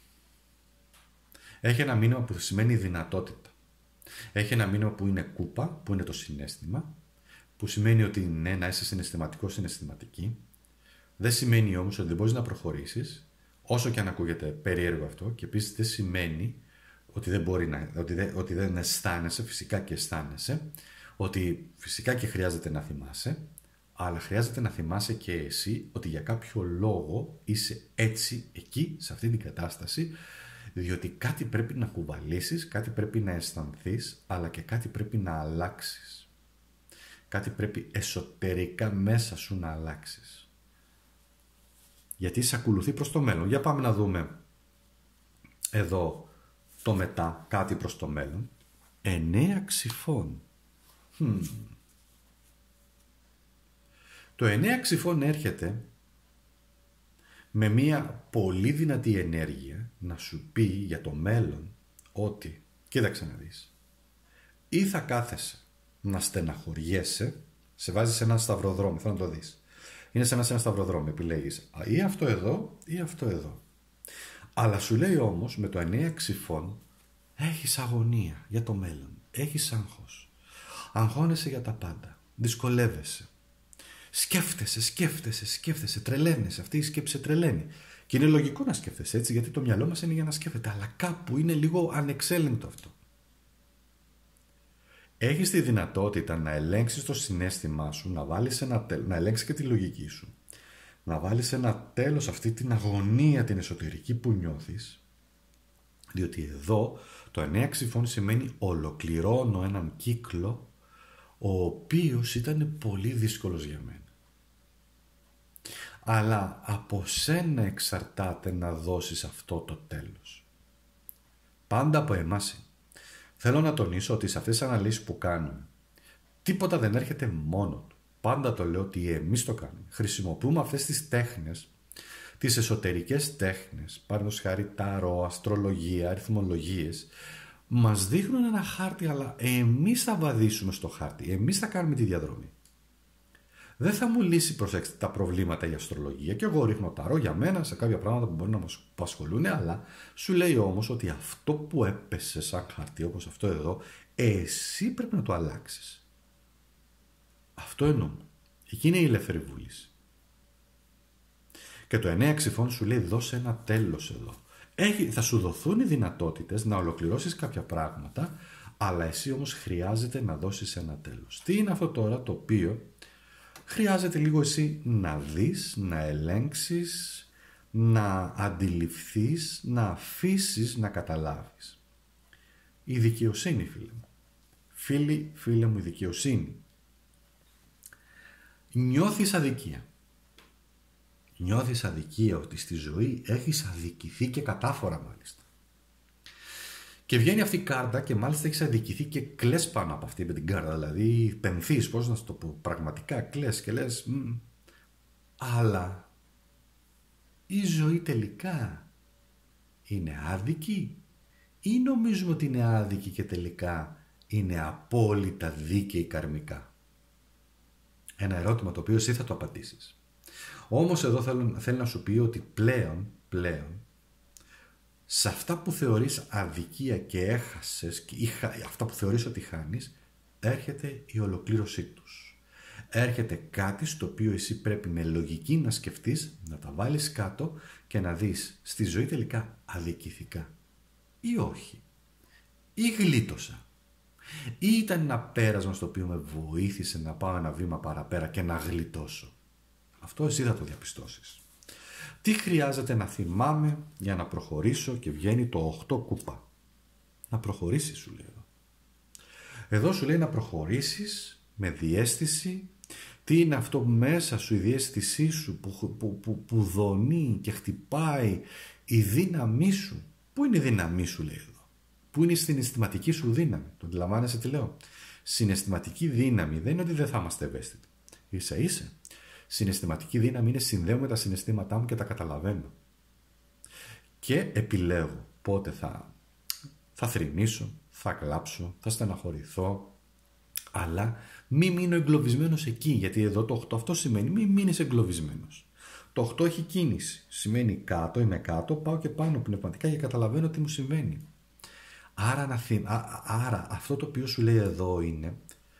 Speaker 1: Έχει ένα μήνυμα που σημαίνει δυνατότητα. Έχει ένα μήνυμα που είναι κούπα, που είναι το συναίσθημα, που σημαίνει ότι ναι, να είσαι συναισθηματικό, συναισθηματική. Δεν σημαίνει όμως ότι δεν μπορείς να προχωρήσεις, όσο και αν ακούγεται περίεργο αυτό, και επίσης δεν σημαίνει ότι δεν, μπορεί να, ότι δεν, ότι δεν αισθάνεσαι, φυσικά και αισθάνεσαι, ότι φυσικά και χρειάζεται να θυμάσαι, αλλά χρειάζεται να θυμάσαι και εσύ ότι για κάποιο λόγο είσαι έτσι, εκεί, σε αυτή την κατάσταση, διότι κάτι πρέπει να κουβαλήσεις, κάτι πρέπει να αισθανθείς, αλλά και κάτι πρέπει να αλλάξεις. Κάτι πρέπει εσωτερικά μέσα σου να αλλάξεις. Γιατί σε ακολουθεί προς το μέλλον. Για πάμε να δούμε εδώ το μετά, κάτι προς το μέλλον. Εννέα ξυφών. Hmm. Το εννέα ξυφών έρχεται με μια πολύ δυνατή ενέργεια να σου πει για το μέλλον ότι, κοίταξε να δεις, ή θα κάθεσαι να στεναχωριέσαι, σε βάζει σε ένα σταυροδρόμι, θέλω να το δεις. Είναι σε ένα, σε ένα σταυροδρόμι, επιλέγεις ή αυτό εδώ ή αυτό εδώ. Αλλά σου λέει όμως με το εννέα ξυφών έχεις αγωνία για το μέλλον, έχεις άγχος, αγχώνεσαι για τα πάντα, δυσκολεύεσαι. Σκέφτεσαι, σκέφτεσαι, σκέφτεσαι, τρελαίνεσαι. Αυτή η σκέψη τρελαίνει. Και είναι λογικό να σκέφτεσαι έτσι, γιατί το μυαλό μας είναι για να σκέφτεται. Αλλά κάπου είναι λίγο ανεξέλεγκτο αυτό. Έχεις τη δυνατότητα να ελέγξεις το συναίσθημά σου, να, βάλεις ένα τέλος, να ελέγξεις και τη λογική σου. Να βάλεις ένα τέλος αυτή την αγωνία, την εσωτερική που νιώθεις. Διότι εδώ το εννέα ξυφών σημαίνει ολοκληρώνω έναν κύκλο ο οποίος ήταν πολύ δύσκολος για μένα. Αλλά από σένα εξαρτάται να δώσεις αυτό το τέλος. Πάντα από εμάς. Θέλω να τονίσω ότι σε αυτές τις αναλύσεις που κάνουμε, τίποτα δεν έρχεται μόνο του. Πάντα το λέω ότι εμείς το κάνουμε. Χρησιμοποιούμε αυτές τις τέχνες, τις εσωτερικές τέχνες, παραδείγματος χάρη ταρό, αστρολογία, αριθμολογίες, μας δείχνουν ένα χάρτη, αλλά εμείς θα βαδίσουμε στο χάρτη, εμείς θα κάνουμε τη διαδρομή. Δεν θα μου λύσει, προσέξτε, τα προβλήματα η αστρολογία, και εγώ ρίχνω ταρό για μένα σε κάποια πράγματα που μπορεί να μας απασχολούν, αλλά σου λέει όμως ότι αυτό που έπεσε σαν χάρτη, όπως αυτό εδώ, εσύ πρέπει να το αλλάξεις. Αυτό εννοώ. Εκεί είναι η ελεύθερη βούληση. Και το εννέα ξυφών σου λέει δώσε ένα τέλος εδώ. Έχει, θα σου δοθούν οι δυνατότητες να ολοκληρώσεις κάποια πράγματα, αλλά εσύ όμως χρειάζεται να δώσεις ένα τέλος. Τι είναι αυτό τώρα το οποίο χρειάζεται λίγο εσύ να δεις, να ελέγξεις, να αντιληφθείς, να αφήσεις να καταλάβεις. Η δικαιοσύνη, φίλε μου. Φίλοι, φίλε μου, η δικαιοσύνη. Νιώθεις αδικία. Νιώθεις αδικία ότι στη ζωή έχεις αδικηθεί και κατάφορα μάλιστα. Και βγαίνει αυτή η κάρτα και μάλιστα έχεις αδικηθεί και κλαις πάνω από αυτή με την κάρτα. Δηλαδή πενθείς, πώς να σου το πω, πραγματικά κλαις και λες μ, αλλά η ζωή τελικά είναι άδικη ή νομίζουμε ότι είναι άδικη και τελικά είναι απόλυτα δίκαιη καρμικά. Ένα ερώτημα το οποίο εσύ θα το απαντήσεις. Όμως εδώ θέλω, θέλω να σου πει ότι πλέον, πλέον, σε αυτά που θεωρείς αδικία και έχασες, και είχα, αυτά που θεωρείς ότι χάνεις, έρχεται η ολοκλήρωσή τους. Έρχεται κάτι στο οποίο εσύ πρέπει με λογική να σκεφτείς, να τα βάλεις κάτω και να δεις στη ζωή τελικά αδικηθήκα ή όχι. Ή γλίτωσα. Ή ήταν ένα πέρασμα στο οποίο με βοήθησε να πάω ένα βήμα παραπέρα και να γλιτώσω. Αυτό εσύ θα το διαπιστώσεις. Τι χρειάζεται να θυμάμαι για να προχωρήσω και βγαίνει το οκτώ κούπα. Να προχωρήσεις σου λέει εδώ. Εδώ σου λέει να προχωρήσεις με διαίσθηση. Τι είναι αυτό μέσα σου, η διαίσθησή σου που, που, που, που δονεί και χτυπάει η δύναμή σου. Πού είναι η δύναμή σου λέει εδώ. Πού είναι η συναισθηματική σου δύναμη. Το αντιλαμβάνεσαι τι λέω. Συναισθηματική δύναμη δεν είναι ότι δεν θα είμαστε ευαίσθητοι. Ίσα ίσα. Συναισθηματική δύναμη είναι συνδέομαι τα συναισθήματά μου και τα καταλαβαίνω. Και επιλέγω πότε θα, θα θρηνήσω, θα κλάψω, θα στεναχωρηθώ. Αλλά μη μείνω εγκλωβισμένος εκεί, γιατί εδώ το οκτώ αυτό σημαίνει μη μείνεις εγκλωβισμένος. Το οκτώ έχει κίνηση. Σημαίνει κάτω, είμαι κάτω, πάω και πάνω πνευματικά και καταλαβαίνω τι μου συμβαίνει. Άρα, να θυμ... Ά, άρα αυτό το οποίο σου λέει εδώ είναι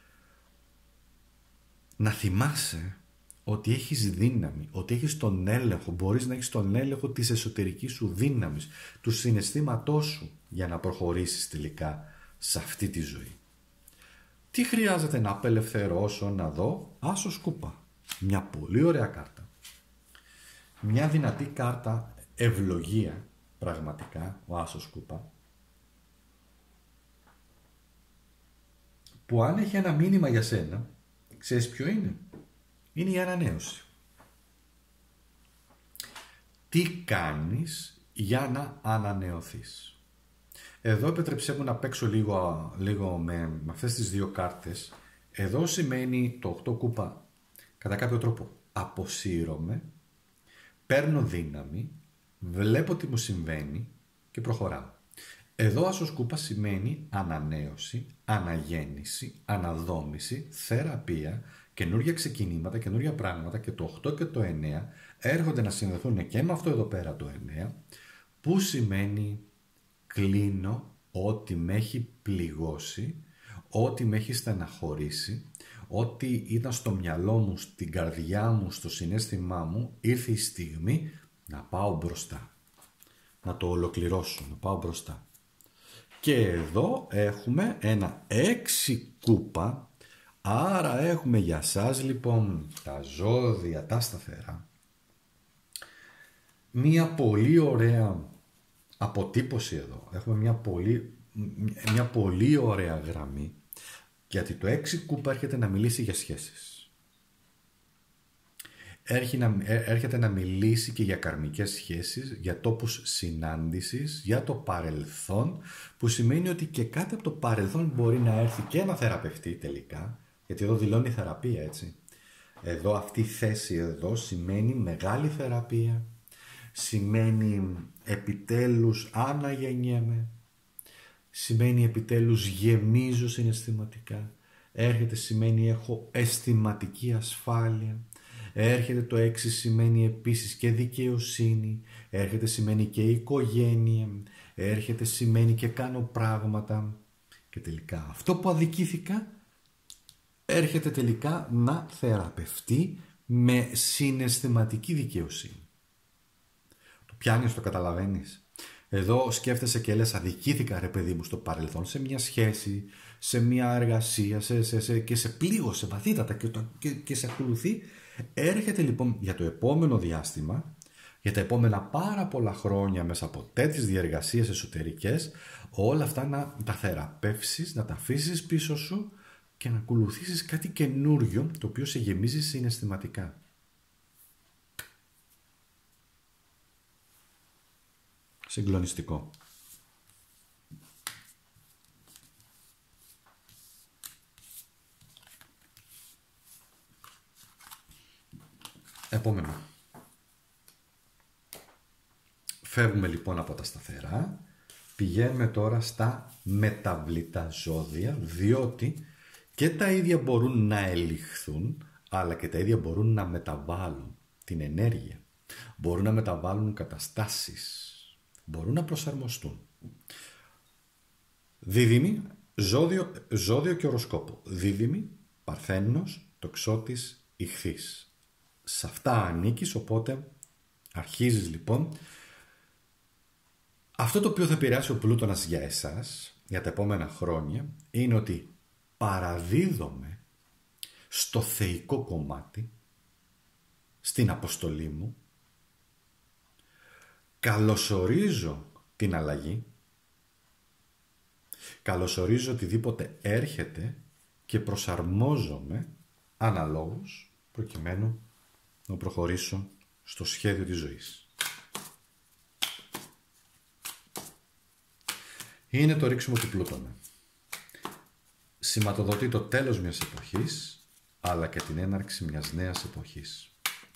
Speaker 1: να θυμάσαι ότι έχεις δύναμη, ότι έχεις τον έλεγχο, μπορείς να έχεις τον έλεγχο της εσωτερικής σου δύναμης, του συναισθήματός σου για να προχωρήσεις τελικά σε αυτή τη ζωή. Τι χρειάζεται να απελευθερώσω, να δω, άσος κούπα. Μια πολύ ωραία κάρτα. Μια δυνατή κάρτα ευλογία, πραγματικά, ο άσος κούπα, που αν έχει ένα μήνυμα για σένα, ξέρεις ποιο είναι. Είναι η ανανέωση. τι κάνεις για να ανανεωθείς. Εδώ επιτρέψτε μου να παίξω λίγο, λίγο με, με αυτές τις δύο κάρτες. Εδώ σημαίνει το οκτώ κούπα κατά κάποιο τρόπο αποσύρωμαι, παίρνω δύναμη, βλέπω τι μου συμβαίνει και προχωράω. Εδώ άσος κούπα σημαίνει ανανέωση, αναγέννηση, αναδόμηση, θεραπεία, καινούργια ξεκινήματα, καινούργια πράγματα, και το οκτώ και το εννέα έρχονται να συνδεθούν και με αυτό εδώ πέρα το εννέα, που σημαίνει κλείνω ό,τι με έχει πληγώσει, ό,τι με έχει στεναχωρήσει, ό,τι ήταν στο μυαλό μου, στην καρδιά μου, στο συναίσθημά μου, ήρθε η στιγμή να πάω μπροστά. Να το ολοκληρώσω, να πάω μπροστά. Και εδώ έχουμε ένα έξι κούπα, άρα έχουμε για σας λοιπόν τα ζώδια, τα σταθερά, μία πολύ ωραία αποτύπωση εδώ. Έχουμε μια πολύ, μια πολύ ωραία γραμμή, γιατί το έξι κούπα έρχεται να μιλήσει για σχέσεις. Έρχεται να, έρχεται να μιλήσει και για καρμικές σχέσεις, για τόπους συνάντησης, για το παρελθόν, που σημαίνει ότι και κάτι από το παρελθόν μπορεί να έρθει και να θεραπευτεί τελικά, γιατί εδώ δηλώνει θεραπεία, έτσι. Εδώ αυτή η θέση εδώ σημαίνει μεγάλη θεραπεία, σημαίνει επιτέλους αναγεννιέμαι, σημαίνει επιτέλους γεμίζω συναισθηματικά, έρχεται σημαίνει έχω αισθηματική ασφάλεια, έρχεται το έξι σημαίνει επίσης και δικαιοσύνη, έρχεται σημαίνει και οικογένεια, έρχεται σημαίνει και κάνω πράγματα, και τελικά αυτό που αδικήθηκα έρχεται τελικά να θεραπευτεί με συναισθηματική δικαιοσύνη. Το πιάνεις, το καταλαβαίνεις. Εδώ σκέφτεσαι και λες αδικήθηκα ρε παιδί μου στο παρελθόν σε μια σχέση, σε μια εργασία, σε, σε, σε, και σε πλήγωσε βαθύτατα και, και, και σε ακολουθεί. Έρχεται λοιπόν για το επόμενο διάστημα, για τα επόμενα πάρα πολλά χρόνια, μέσα από τέτοιες διεργασίες εσωτερικές, όλα αυτά να τα θεραπεύσεις, να τα αφήσεις πίσω σου και να ακολουθήσεις κάτι καινούριο, το οποίο σε γεμίζει συναισθηματικά. Συγκλονιστικό. Επόμενο. Φεύγουμε λοιπόν από τα σταθερά, πηγαίνουμε τώρα στα μεταβλητά ζώδια, διότι και τα ίδια μπορούν να ελιχθούν, αλλά και τα ίδια μπορούν να μεταβάλουν την ενέργεια. Μπορούν να μεταβάλουν καταστάσεις. Μπορούν να προσαρμοστούν. Δίδυμη, ζώδιο, ζώδιο και οροσκόπο. Δίδυμη, Παρθένος, Τοξότης, Ιχθύς. Σε αυτά ανήκεις, οπότε αρχίζεις λοιπόν. Αυτό το οποίο θα επηρεάσει ο Πλούτονας για εσάς, για τα επόμενα χρόνια, είναι ότι παραδίδομαι στο θεϊκό κομμάτι, στην αποστολή μου, καλωσορίζω την αλλαγή, καλωσορίζω οτιδήποτε έρχεται και προσαρμόζομαι αναλόγως προκειμένου να προχωρήσω στο σχέδιο της ζωής. Είναι το ρίξιμο του Πλούτονα. Σηματοδοτεί το τέλος μιας εποχής, αλλά και την έναρξη μιας νέας εποχής.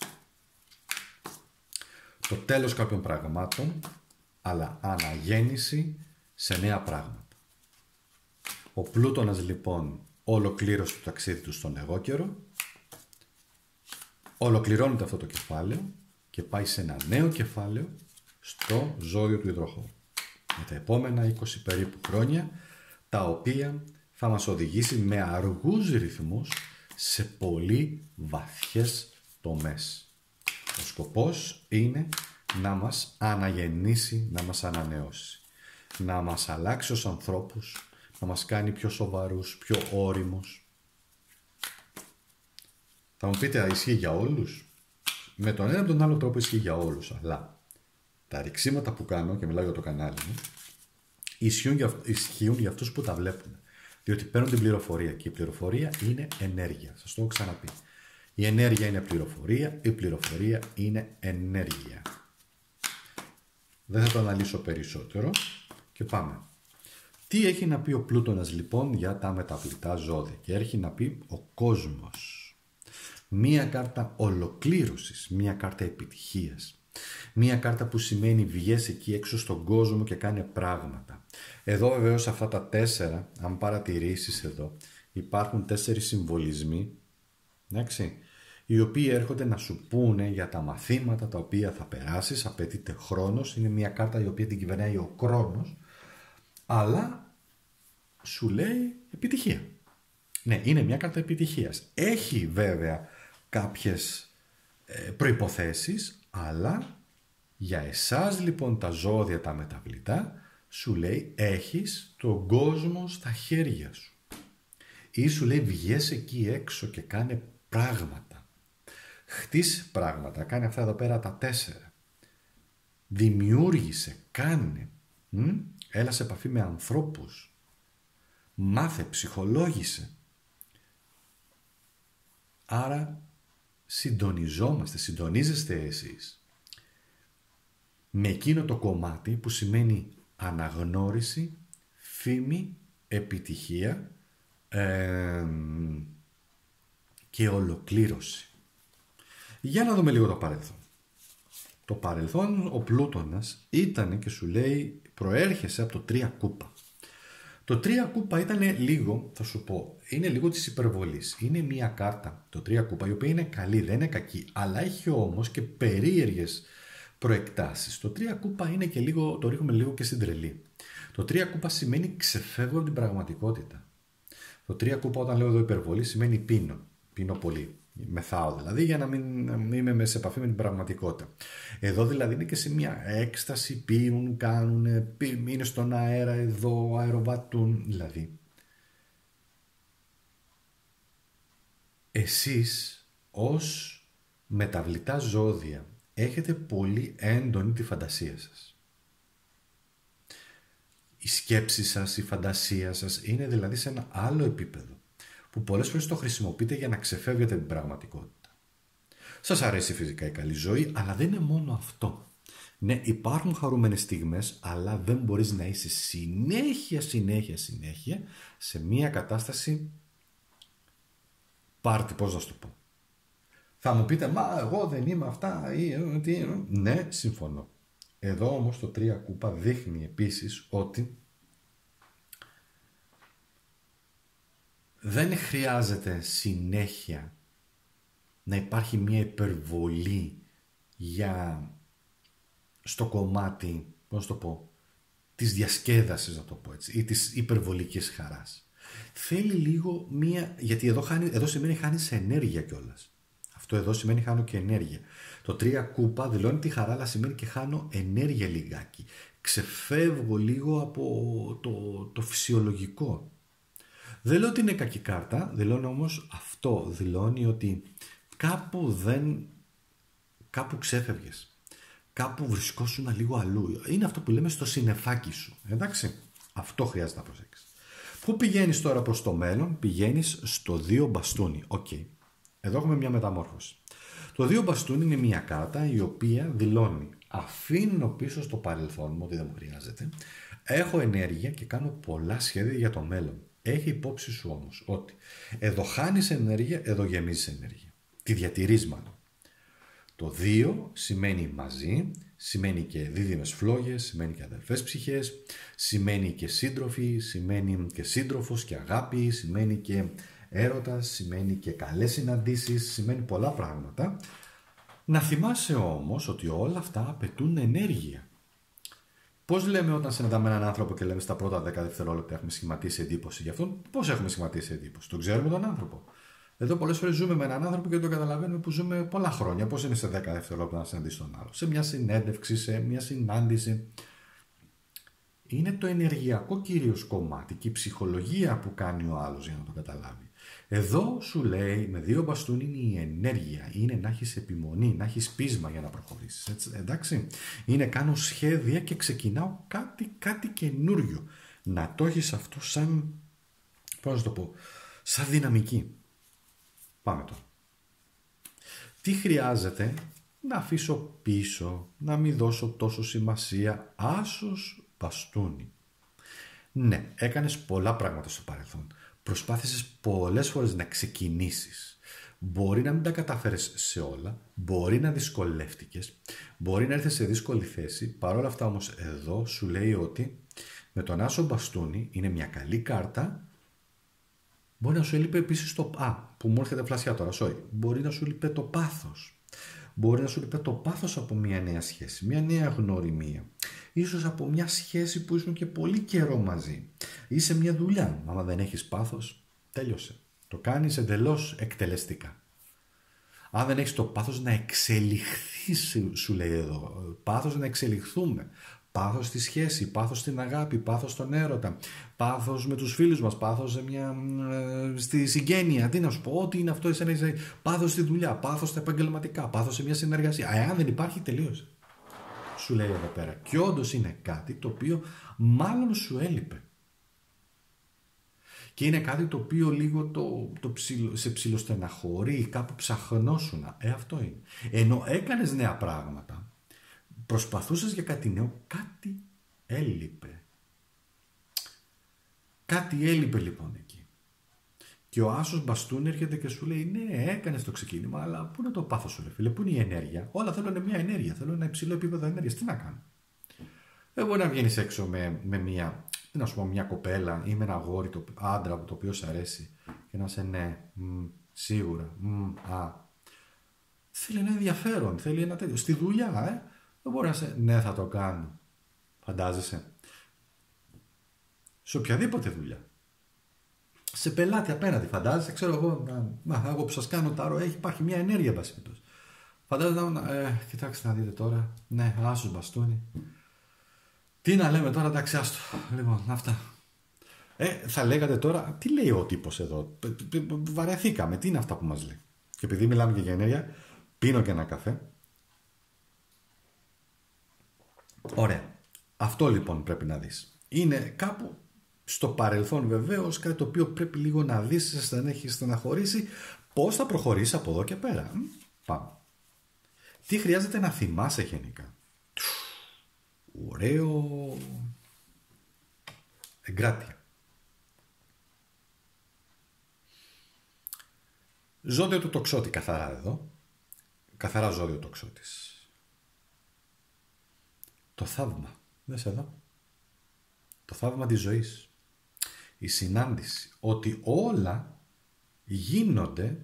Speaker 1: Το τέλος κάποιων πραγμάτων, αλλά αναγέννηση σε νέα πράγματα. Ο Πλούτονας λοιπόν ολοκλήρωσε το ταξίδι του στον εγώ καιρο, ολοκληρώνεται αυτό το κεφάλαιο και πάει σε ένα νέο κεφάλαιο στο ζώδιο του υδροχόου. Με τα επόμενα είκοσι περίπου χρόνια, τα οποία θα μας οδηγήσει με αργούς ρυθμούς σε πολύ βαθιές τομές. Ο σκοπός είναι να μας αναγεννήσει, να μας ανανεώσει, να μας αλλάξει ως ανθρώπους, να μας κάνει πιο σοβαρούς, πιο όριμους. Θα μου πείτε, ισχύει για όλους? Με τον ένα ή τον άλλο τρόπο ισχύει για όλους, αλλά τα ρηξίματα που κάνω, και μιλάω για το κανάλι μου, ισχύουν για, ισχύουν για αυτούς που τα βλέπουν. Διότι παίρνουν την πληροφορία και η πληροφορία είναι ενέργεια. Σας το έχω ξαναπεί. Η ενέργεια είναι πληροφορία, η πληροφορία είναι ενέργεια. Δεν θα το αναλύσω περισσότερο και πάμε. Τι έχει να πει ο Πλούτονας λοιπόν για τα μεταβλητά ζώδια? Και έχει να πει ο κόσμος. Μία κάρτα ολοκλήρωσης, μία κάρτα επιτυχίας. Μία κάρτα που σημαίνει βγες εκεί έξω στον κόσμο και κάνε πράγματα. Εδώ βεβαίως αυτά τα τέσσερα, αν παρατηρήσεις εδώ, υπάρχουν τέσσερις συμβολισμοί, εντάξει, οι οποίοι έρχονται να σου πούνε για τα μαθήματα τα οποία θα περάσεις, απαιτείται χρόνος, είναι μια κάρτα η οποία την κυβερνάει ο χρόνος, αλλά σου λέει επιτυχία. Ναι, είναι μια κάρτα επιτυχίας. Έχει βέβαια κάποιες ε, προϋποθέσεις, αλλά για εσάς λοιπόν τα ζώδια τα μεταβλητά, σου λέει έχεις τον κόσμο στα χέρια σου. Ή σου λέει βγες εκεί έξω και κάνε πράγματα. Χτίσε πράγματα, κάνε αυτά εδώ πέρα τα τέσσερα. Δημιούργησε, κάνε. Μ? Έλα σε επαφή με ανθρώπους. Μάθε, ψυχολόγησε. Άρα συντονιζόμαστε, συντονίζεστε εσείς με εκείνο το κομμάτι που σημαίνει αναγνώριση, φήμη, επιτυχία ε, και ολοκλήρωση. Για να δούμε λίγο το παρελθόν. Το παρελθόν ο Πλούτονας ήταν και σου λέει προέρχεσαι από το τρία κούπα. Το τρία κούπα ήταν λίγο, θα σου πω, είναι λίγο της υπερβολής. Είναι μια κάρτα, το τρία κούπα, η οποία είναι καλή, δεν είναι κακή, αλλά έχει όμως και περίεργες προεκτάσεις. Το τρία κούπα είναι και λίγο, το ρίχνουμε λίγο και στην τρελή. Το τρία κούπα σημαίνει ξεφεύγω από την πραγματικότητα. Το τρία κούπα, όταν λέω εδώ υπερβολή, σημαίνει πίνω. Πίνω πολύ. Μεθάω δηλαδή, για να μην, να μην είμαι σε επαφή με την πραγματικότητα. Εδώ δηλαδή είναι και σε μια έκσταση, πίνουν, κάνουν, είναι στον αέρα εδώ, αεροβατούν. Δηλαδή, εσείς ως μεταβλητά ζώδια έχετε πολύ έντονη τη φαντασία σας. Η σκέψη σας, η φαντασία σας είναι δηλαδή σε ένα άλλο επίπεδο, που πολλές φορές το χρησιμοποιείτε για να ξεφεύγετε την πραγματικότητα. Σας αρέσει φυσικά η καλή ζωή, αλλά δεν είναι μόνο αυτό. Ναι, υπάρχουν χαρούμενες στιγμές, αλλά δεν μπορείς να είσαι συνέχεια, συνέχεια, συνέχεια σε μία κατάσταση πάρτι, πώς να σου το πω. Θα μου πείτε, μα εγώ δεν είμαι αυτά ή τι. Ναι, συμφωνώ. Εδώ όμως το τρία κούπα δείχνει επίσης ότι δεν χρειάζεται συνέχεια να υπάρχει μια υπερβολή για στο κομμάτι, πώς το πω, της διασκέδασης, να το πω έτσι, ή της υπερβολικής χαράς. Θέλει λίγο μια, γιατί εδώ, χάνει, εδώ σημαίνει χάνεις ενέργεια κιόλας. Αυτό εδώ σημαίνει χάνω και ενέργεια. Το τρία κούπα δηλώνει τη χαρά, αλλά σημαίνει και χάνω ενέργεια λιγάκι. Ξεφεύγω λίγο από το, το φυσιολογικό. Δεν λέω ότι είναι κακή κάρτα, δηλώνει όμως αυτό, δηλώνει ότι κάπου δεν, κάπου ξέφευγες, κάπου βρισκόσουν λίγο αλλού. Είναι αυτό που λέμε στο συννεφάκι σου, εντάξει, αυτό χρειάζεται να προσέξεις. Πού πηγαίνεις τώρα προς το μέλλον? Πηγαίνεις στο δύο μπαστούνι, οκ. Okay. Εδώ έχουμε μια μεταμόρφωση. Το δύο μπαστούνι είναι μια κάρτα η οποία δηλώνει αφήνω πίσω στο παρελθόν μου ότι δεν μου χρειάζεται, έχω ενέργεια και κάνω πολλά σχέδια για το μέλλον. Έχει υπόψη σου όμως ότι εδώ χάνεις ενέργεια, εδώ γεμίζεις ενέργεια. Τη διατηρείς μάλλον. Το δύο σημαίνει μαζί, σημαίνει και δίδυμες φλόγες, σημαίνει και αδελφές ψυχές, σημαίνει και σύντροφοι, σημαίνει και σύντροφος και αγάπη, σημαίνει και έρωτας, σημαίνει και καλές συναντήσεις, σημαίνει πολλά πράγματα. Να θυμάσαι όμως ότι όλα αυτά απαιτούν ενέργεια. Πώς λέμε όταν συναντάμε έναν άνθρωπο και λέμε στα πρώτα δέκα δευτερόλεπτα έχουμε σχηματίσει εντύπωση για αυτόν? Πώς έχουμε σχηματίσει εντύπωση? Τον ξέρουμε τον άνθρωπο. Εδώ πολλές φορές ζούμε με έναν άνθρωπο και δεν το καταλαβαίνουμε που ζούμε πολλά χρόνια. Πώς είναι σε δέκα δευτερόλεπτα να συναντήσει τον άλλο? Σε μια συνέντευξη, σε μια συνάντηση. Είναι το ενεργειακό κυρίως κομμάτι και η ψυχολογία που κάνει ο άλλος για να το καταλάβει. Εδώ σου λέει με δύο μπαστούν είναι η ενέργεια, είναι να έχεις επιμονή, να έχεις πείσμα για να προχωρήσεις, έτσι, εντάξει. Είναι κάνω σχέδια και ξεκινάω κάτι, κάτι καινούριο. Να το έχεις αυτό σαν, πώς να το πω, σαν δυναμική. Πάμε τώρα. Τι χρειάζεται? να αφήσω πίσω, να μην δώσω τόσο σημασία. Άσος μπαστούνι. Ναι, έκανες πολλά πράγματα στο παρελθόν. Προσπάθησες πολλές φορές να ξεκινήσεις. Μπορεί να μην τα κατάφερες σε όλα, μπορεί να δυσκολεύτηκες, μπορεί να έρθεις σε δύσκολη θέση. Παρ' όλα αυτά όμως εδώ σου λέει ότι με τον άσο μπαστούνι είναι μια καλή κάρτα. Μπορεί να σου έλειπε επίσης το... Α, που μου έρχεται φλασιά τώρα, sorry. Μπορεί να σου έλειπε το πάθος. Μπορεί να σου έλειπε το πάθος από μια νέα σχέση, μια νέα γνωριμία. Ίσως από μια σχέση που ήσουν και πολύ καιρό μαζί. Ή σε μια δουλειά. Άμα δεν έχεις πάθος, τέλειωσε. Το κάνεις εντελώς εκτελεστικά. Αν δεν έχεις το πάθος να εξελιχθείς, σου λέει εδώ. Πάθος να εξελιχθούμε. Πάθος στη σχέση, πάθος στην αγάπη, πάθος στον έρωτα, πάθος με τους φίλους μας, πάθος σε μια, ε, στη συγγένεια. Τι να σου πω, ό,τι είναι αυτό, εσένα, εσένα, πάθος στη δουλειά, πάθος στα επαγγελματικά, πάθος σε μια συνεργασία. Εάν δεν υπάρχει, τελείωσε. Σου λέει εδώ πέρα. Και όντως είναι κάτι το οποίο μάλλον σου έλειπε. Και είναι κάτι το οποίο λίγο το, το ψιλο, σε ψιλοστεναχωρεί, κάπου ψαχνώσουνα. Ε, αυτό είναι. Ενώ έκανες νέα πράγματα, προσπαθούσες για κάτι νέο, κάτι έλειπε. Κάτι έλειπε λοιπόν εκεί. Και ο άσος μπαστούνι έρχεται και σου λέει, ναι, έκανες το ξεκίνημα, αλλά πού είναι το πάθος σου, ρε φίλε, πού είναι η ενέργεια? Όλα θέλουν μια ενέργεια, θέλουν ένα υψηλό επίπεδο ενέργειας. Τι να κάνω? Δεν μπορεί να βγαίνεις έξω με, με μια, τι να σου πω, μια κοπέλα ή με ένα αγόρι, το, άντρα το οποίο σου αρέσει και να σε ναι, μ, σίγουρα, μ, α. Θέλει ένα ενδιαφέρον, θέλει ένα τέτοιο. Στη δουλειά, ε. Δεν μπορεί να σε, ναι, θα το κάνω. Φαντάζεσαι. Σε οποιαδήποτε δουλειά. Σε πελάτη απέναντι, φαντάζεσαι, ξέρω εγώ, να, να, εγώ που σας κάνω τάρο, έχει, υπάρχει μια ενέργεια βασίλειος. Φαντάζεσαι να, ε, κοιτάξτε να δείτε τώρα, ναι, άσος μπαστούνι. Τι να λέμε τώρα, εντάξει, άστο. Λοιπόν, αυτά. Ε, θα λέγατε τώρα, τι λέει ο τύπος εδώ, βαρεθήκαμε, τι είναι αυτά που μας λέει. Και επειδή μιλάμε και για ενέργεια, πίνω και ένα καφέ. Ωραία. Αυτό λοιπόν πρέπει να δεις. Είναι κάπου στο παρελθόν βεβαίως, κάτι το οποίο πρέπει λίγο να δεις, να έχει στεναχωρήσει, πώς θα προχωρήσει από εδώ και πέρα. Πάμε. Τι χρειάζεται να θυμάσαι γενικά? Ωραίο εγκράτεια. Ζώδιο του τοξότη καθαρά εδώ. Καθαρά ζώδιο τοξότης. Το θαύμα. Δες εδώ. Το θαύμα της ζωής. Η συνάντηση. Ότι όλα γίνονται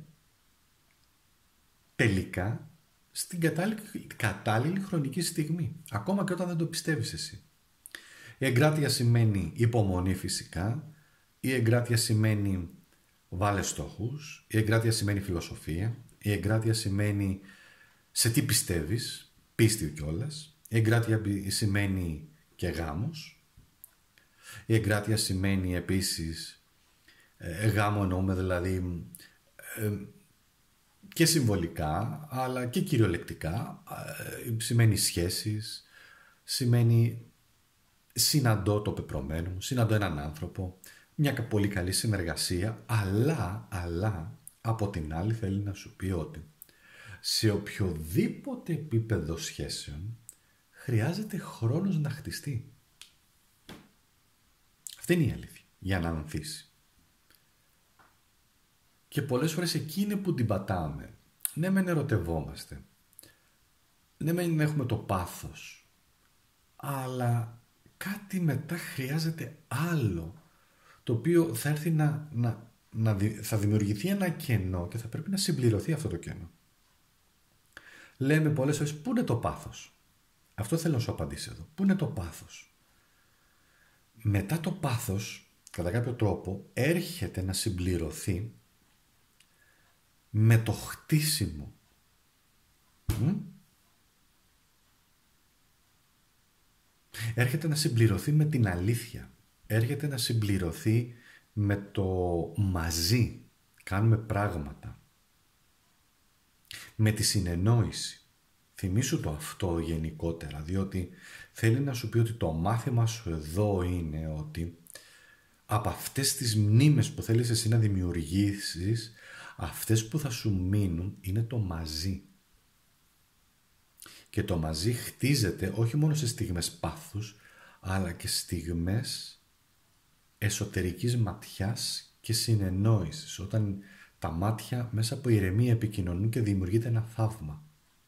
Speaker 1: τελικά στην κατάλληλη, κατάλληλη χρονική στιγμή. Ακόμα και όταν δεν το πιστεύεις εσύ. Η εγκράτεια σημαίνει υπομονή φυσικά. Η εγκράτεια σημαίνει βάλε στόχους. Η εγκράτεια σημαίνει φιλοσοφία. Η εγκράτεια σημαίνει σε τι πιστεύεις. Πίστη κιόλας. Η εγκράτεια σημαίνει και γάμος. Η εγκράτεια σημαίνει επίσης ε, γάμο εννοούμε δηλαδή ε, και συμβολικά αλλά και κυριολεκτικά. Ε, σημαίνει σχέσεις, σημαίνει συναντώ το πεπρωμένο μου, συναντώ έναν άνθρωπο, μια πολύ καλή συνεργασία, αλλά, αλλά από την άλλη θέλει να σου πει ότι σε οποιοδήποτε επίπεδο σχέσεων χρειάζεται χρόνος να χτιστεί. Αυτή είναι η αλήθεια, για να ανθίσει. Και πολλές φορές εκεί είναι που την πατάμε. Ναι μεν ερωτευόμαστε, ναι μεν έχουμε το πάθος, αλλά κάτι μετά χρειάζεται άλλο, το οποίο θα έρθει να, να, να θα δημιουργηθεί ένα κενό και θα πρέπει να συμπληρωθεί αυτό το κενό. Λέμε πολλές φορές, πού είναι το πάθος? Αυτό θέλω να σου απαντήσω εδώ. Πού είναι το πάθος? Μετά το πάθος, κατά κάποιο τρόπο, έρχεται να συμπληρωθεί με το χτίσιμο. Μ? Έρχεται να συμπληρωθεί με την αλήθεια. Έρχεται να συμπληρωθεί με το μαζί. Κάνουμε πράγματα. Με τη συνεννόηση. Θυμήσου το αυτό γενικότερα, διότι θέλει να σου πει ότι το μάθημα σου εδώ είναι ότι από αυτές τις μνήμες που θέλεις εσύ να δημιουργήσεις, αυτές που θα σου μείνουν είναι το μαζί. Και το μαζί χτίζεται όχι μόνο σε στιγμές πάθους, αλλά και στιγμές εσωτερικής ματιάς και συνεννόησης, όταν τα μάτια μέσα από ηρεμία επικοινωνούν και δημιουργείται ένα θαύμα.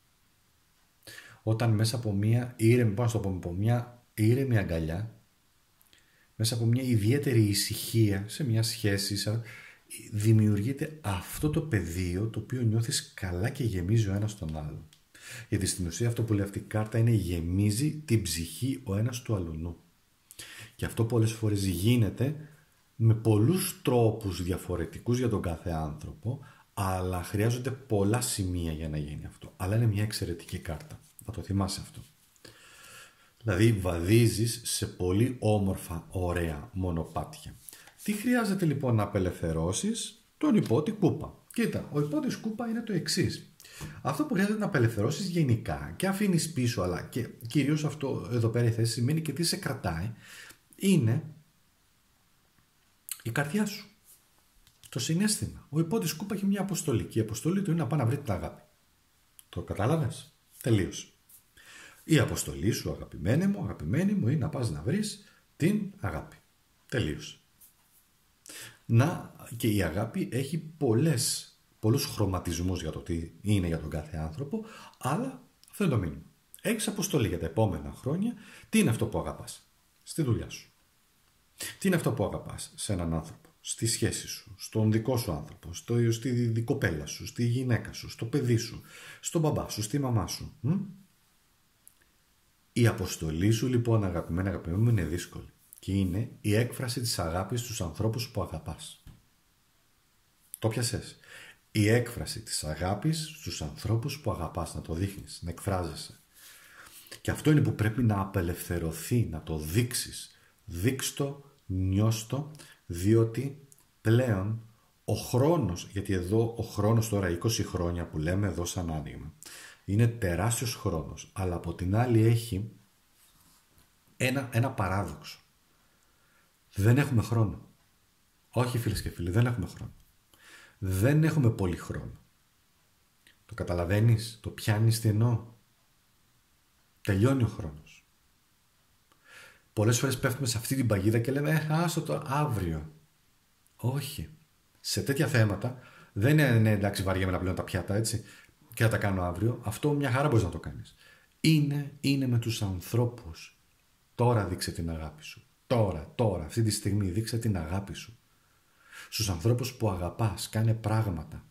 Speaker 1: Όταν μέσα από μια ήρεμη, πώς να το πω, από μια ήρεμη αγκαλιά, μέσα από μια ιδιαίτερη ησυχία σε μια σχέση, δημιουργείται αυτό το πεδίο το οποίο νιώθεις καλά και γεμίζει ο ένας τον άλλο. Γιατί στην ουσία αυτό που λέει αυτή η κάρτα είναι γεμίζει την ψυχή ο ένας του αλουνού. Και αυτό πολλές φορές γίνεται με πολλούς τρόπους διαφορετικούς για τον κάθε άνθρωπο, αλλά χρειάζονται πολλά σημεία για να γίνει αυτό. Αλλά είναι μια εξαιρετική κάρτα. Θα το θυμάσαι αυτό. Δηλαδή βαδίζεις σε πολύ όμορφα, ωραία μονοπάτια. Τι χρειάζεται λοιπόν να απελευθερώσεις? Τον υπότη κούπα. Κοίτα, ο υπότης κούπα είναι το εξής. Αυτό που χρειάζεται να απελευθερώσεις γενικά και αφήνεις πίσω, αλλά και κυρίως αυτό εδώ πέρα η θέση σημαίνει και τι σε κρατάει, είναι η καρδιά σου. Το συναίσθημα. Ο υπότης κούπα έχει μια αποστολή και η αποστολή του είναι να πάει να βρει την αγάπη. Το κατάλαβες? Τελείωσε. Η αποστολή σου, αγαπημένε μου, αγαπημένη μου, είναι να πας να βρεις την αγάπη. Τελείωσε. Να, και η αγάπη έχει πολλές, πολλούς χρωματισμούς για το τι είναι για τον κάθε άνθρωπο, αλλά αυτό είναι το μήνυμα. Έχεις αποστολή για τα επόμενα χρόνια. Τι είναι αυτό που αγαπάς? Στη δουλειά σου. Τι είναι αυτό που αγαπάς σε έναν άνθρωπο? Στη σχέση σου, στον δικό σου άνθρωπο, στο, στη κοπέλα σου, στη γυναίκα σου, στο παιδί σου, στον μπαμπά σου, στη μαμά σου. Μ? Η αποστολή σου λοιπόν, αγαπημένα αγαπημένη μου, είναι δύσκολη και είναι η έκφραση της αγάπης στους ανθρώπους που αγαπάς. Το πιασες? Η έκφραση της αγάπης στους ανθρώπους που αγαπάς, να το δείχνεις, να εκφράζεσαι. Και αυτό είναι που πρέπει να απελευθερωθεί, να το δείξεις. Δείξτο, νιώστο, διότι πλέον ο χρόνος, γιατί εδώ ο χρόνος τώρα είκοσι χρόνια που λέμε εδώ σαν άνοιγμα, είναι τεράστιος χρόνος, αλλά από την άλλη έχει ένα, ένα παράδοξο. Δεν έχουμε χρόνο. Όχι φίλες και φίλοι, δεν έχουμε χρόνο. Δεν έχουμε πολύ χρόνο. Το καταλαβαίνεις? Το πιάνεις τι εννοώ? Τελειώνει ο χρόνος. Πολλές φορές πέφτουμε σε αυτή την παγίδα και λέμε ε, άστο το αύριο. Όχι. Σε τέτοια θέματα δεν είναι ναι, εντάξει βαριέμαι να πλένω τα πιάτα έτσι και θα τα κάνω αύριο. Αυτό μια χαρά μπορείς να το κάνεις. Είναι, είναι με τους ανθρώπους. Τώρα δείξε την αγάπη σου. Τώρα, τώρα, αυτή τη στιγμή δείξε την αγάπη σου. Στους ανθρώπους που αγαπάς, κάνε πράγματα.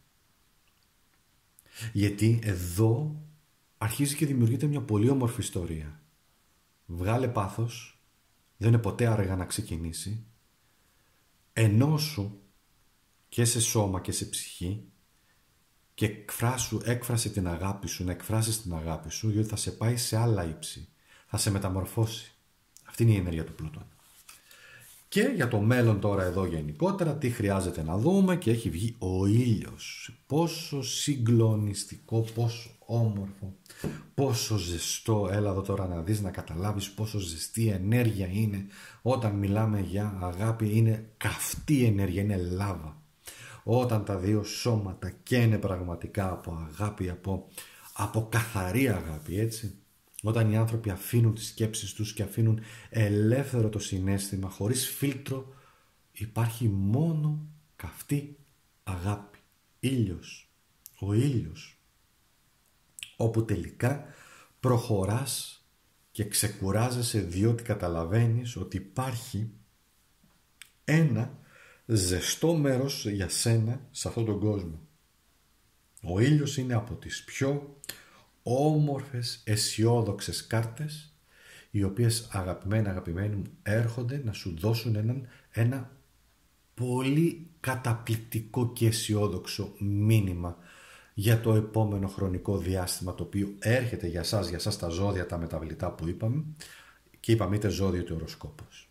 Speaker 1: Γιατί εδώ αρχίζει και δημιουργείται μια πολύ όμορφη ιστορία. Βγάλε πάθος, δεν είναι ποτέ αργά να ξεκινήσει. Ενώσου και σε σώμα και σε ψυχή και εκφράσου, έκφρασε την αγάπη σου, να εκφράσεις την αγάπη σου, γιατί θα σε πάει σε άλλα ύψη, θα σε μεταμορφώσει. Αυτή είναι η ενέργεια του Πλούτονα. Και για το μέλλον τώρα εδώ γενικότερα τι χρειάζεται να δούμε, και έχει βγει ο ήλιος. Πόσο συγκλονιστικό, πόσο όμορφο, πόσο ζεστό. Έλα εδώ τώρα να δεις, να καταλάβεις πόσο ζεστή ενέργεια είναι όταν μιλάμε για αγάπη. Είναι καυτή ενέργεια, είναι λάβα. Όταν τα δύο σώματα καίνε πραγματικά από αγάπη, από, από καθαρή αγάπη, έτσι. Όταν οι άνθρωποι αφήνουν τις σκέψεις τους και αφήνουν ελεύθερο το συναίσθημα, χωρίς φίλτρο, υπάρχει μόνο καυτή αγάπη. Ήλιος. Ο ήλιος. Όπου τελικά προχωράς και ξεκουράζεσαι, διότι καταλαβαίνεις ότι υπάρχει ένα ζεστό μέρος για σένα σε αυτόν τον κόσμο. Ο ήλιος είναι από τις πιο όμορφες, αισιόδοξες κάρτες, οι οποίες αγαπημένα αγαπημένοι μου έρχονται να σου δώσουν έναν, ένα πολύ καταπληκτικό και αισιόδοξο μήνυμα για το επόμενο χρονικό διάστημα, το οποίο έρχεται για σας, για σας τα ζώδια, τα μεταβλητά που είπαμε, και είπαμε είτε ζώδιο είτε οροσκόπος.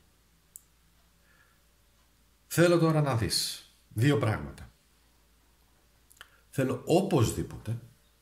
Speaker 1: Θέλω τώρα να δεις δύο πράγματα. Θέλω οπωσδήποτε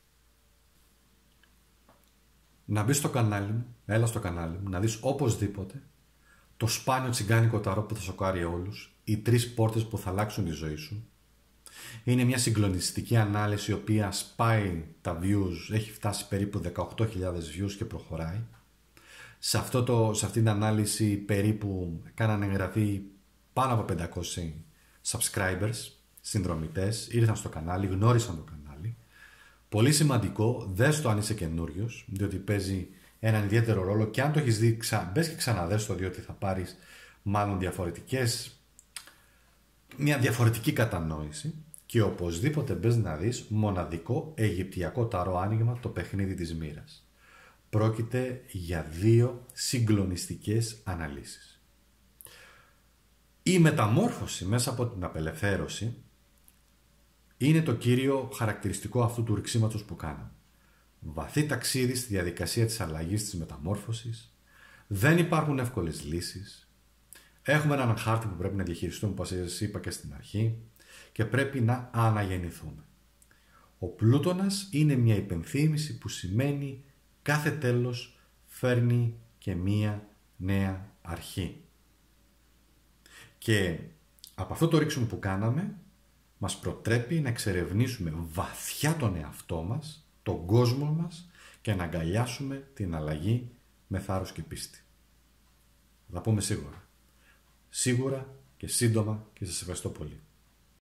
Speaker 1: να μπεις στο κανάλι μου, έλα στο κανάλι μου, να δεις οπωσδήποτε το σπάνιο τσιγκάνικο ταρό που θα σοκάρει όλους, οι τρεις πόρτες που θα αλλάξουν τη ζωή σου, Είναι μια συγκλονιστική ανάλυση η οποία σπάει τα views, έχει φτάσει περίπου δεκαοκτώ χιλιάδες views και προχωράει. Σε, αυτό το, σε αυτή την ανάλυση περίπου κάνανε εγγραφή πάνω από πεντακόσιοι subscribers, συνδρομητές, ήρθαν στο κανάλι, γνώρισαν το κανάλι. Πολύ σημαντικό, δες το αν είσαι καινούριος, διότι παίζει έναν ιδιαίτερο ρόλο και αν το έχεις δει, ξα... μπες και ξαναδες το, διότι θα πάρεις μάλλον διαφορετικές, μια διαφορετική κατανόηση. Και οπωσδήποτε μπες να δεις μοναδικό αιγυπτιακό ταρό άνοιγμα, το παιχνίδι της μοίρας. Πρόκειται για δύο συγκλονιστικές αναλύσεις. Η μεταμόρφωση μέσα από την απελευθέρωση είναι το κύριο χαρακτηριστικό αυτού του ρηξίματος που κάναμε. Βαθύ ταξίδι στη διαδικασία της αλλαγής, της μεταμόρφωσης. Δεν υπάρχουν εύκολες λύσεις. Έχουμε έναν χάρτη που πρέπει να διαχειριστούμε, όπως σας είπα και στην αρχή, και πρέπει να αναγεννηθούμε. Ο Πλούτονας είναι μια υπενθύμηση που σημαίνει κάθε τέλος φέρνει και μία νέα αρχή. Και από αυτό το ρίξιμο που κάναμε μας προτρέπει να εξερευνήσουμε βαθιά τον εαυτό μας, τον κόσμο μας και να αγκαλιάσουμε την αλλαγή με θάρρος και πίστη. Θα τα πούμε σίγουρα. Σίγουρα και σύντομα και σας ευχαριστώ πολύ.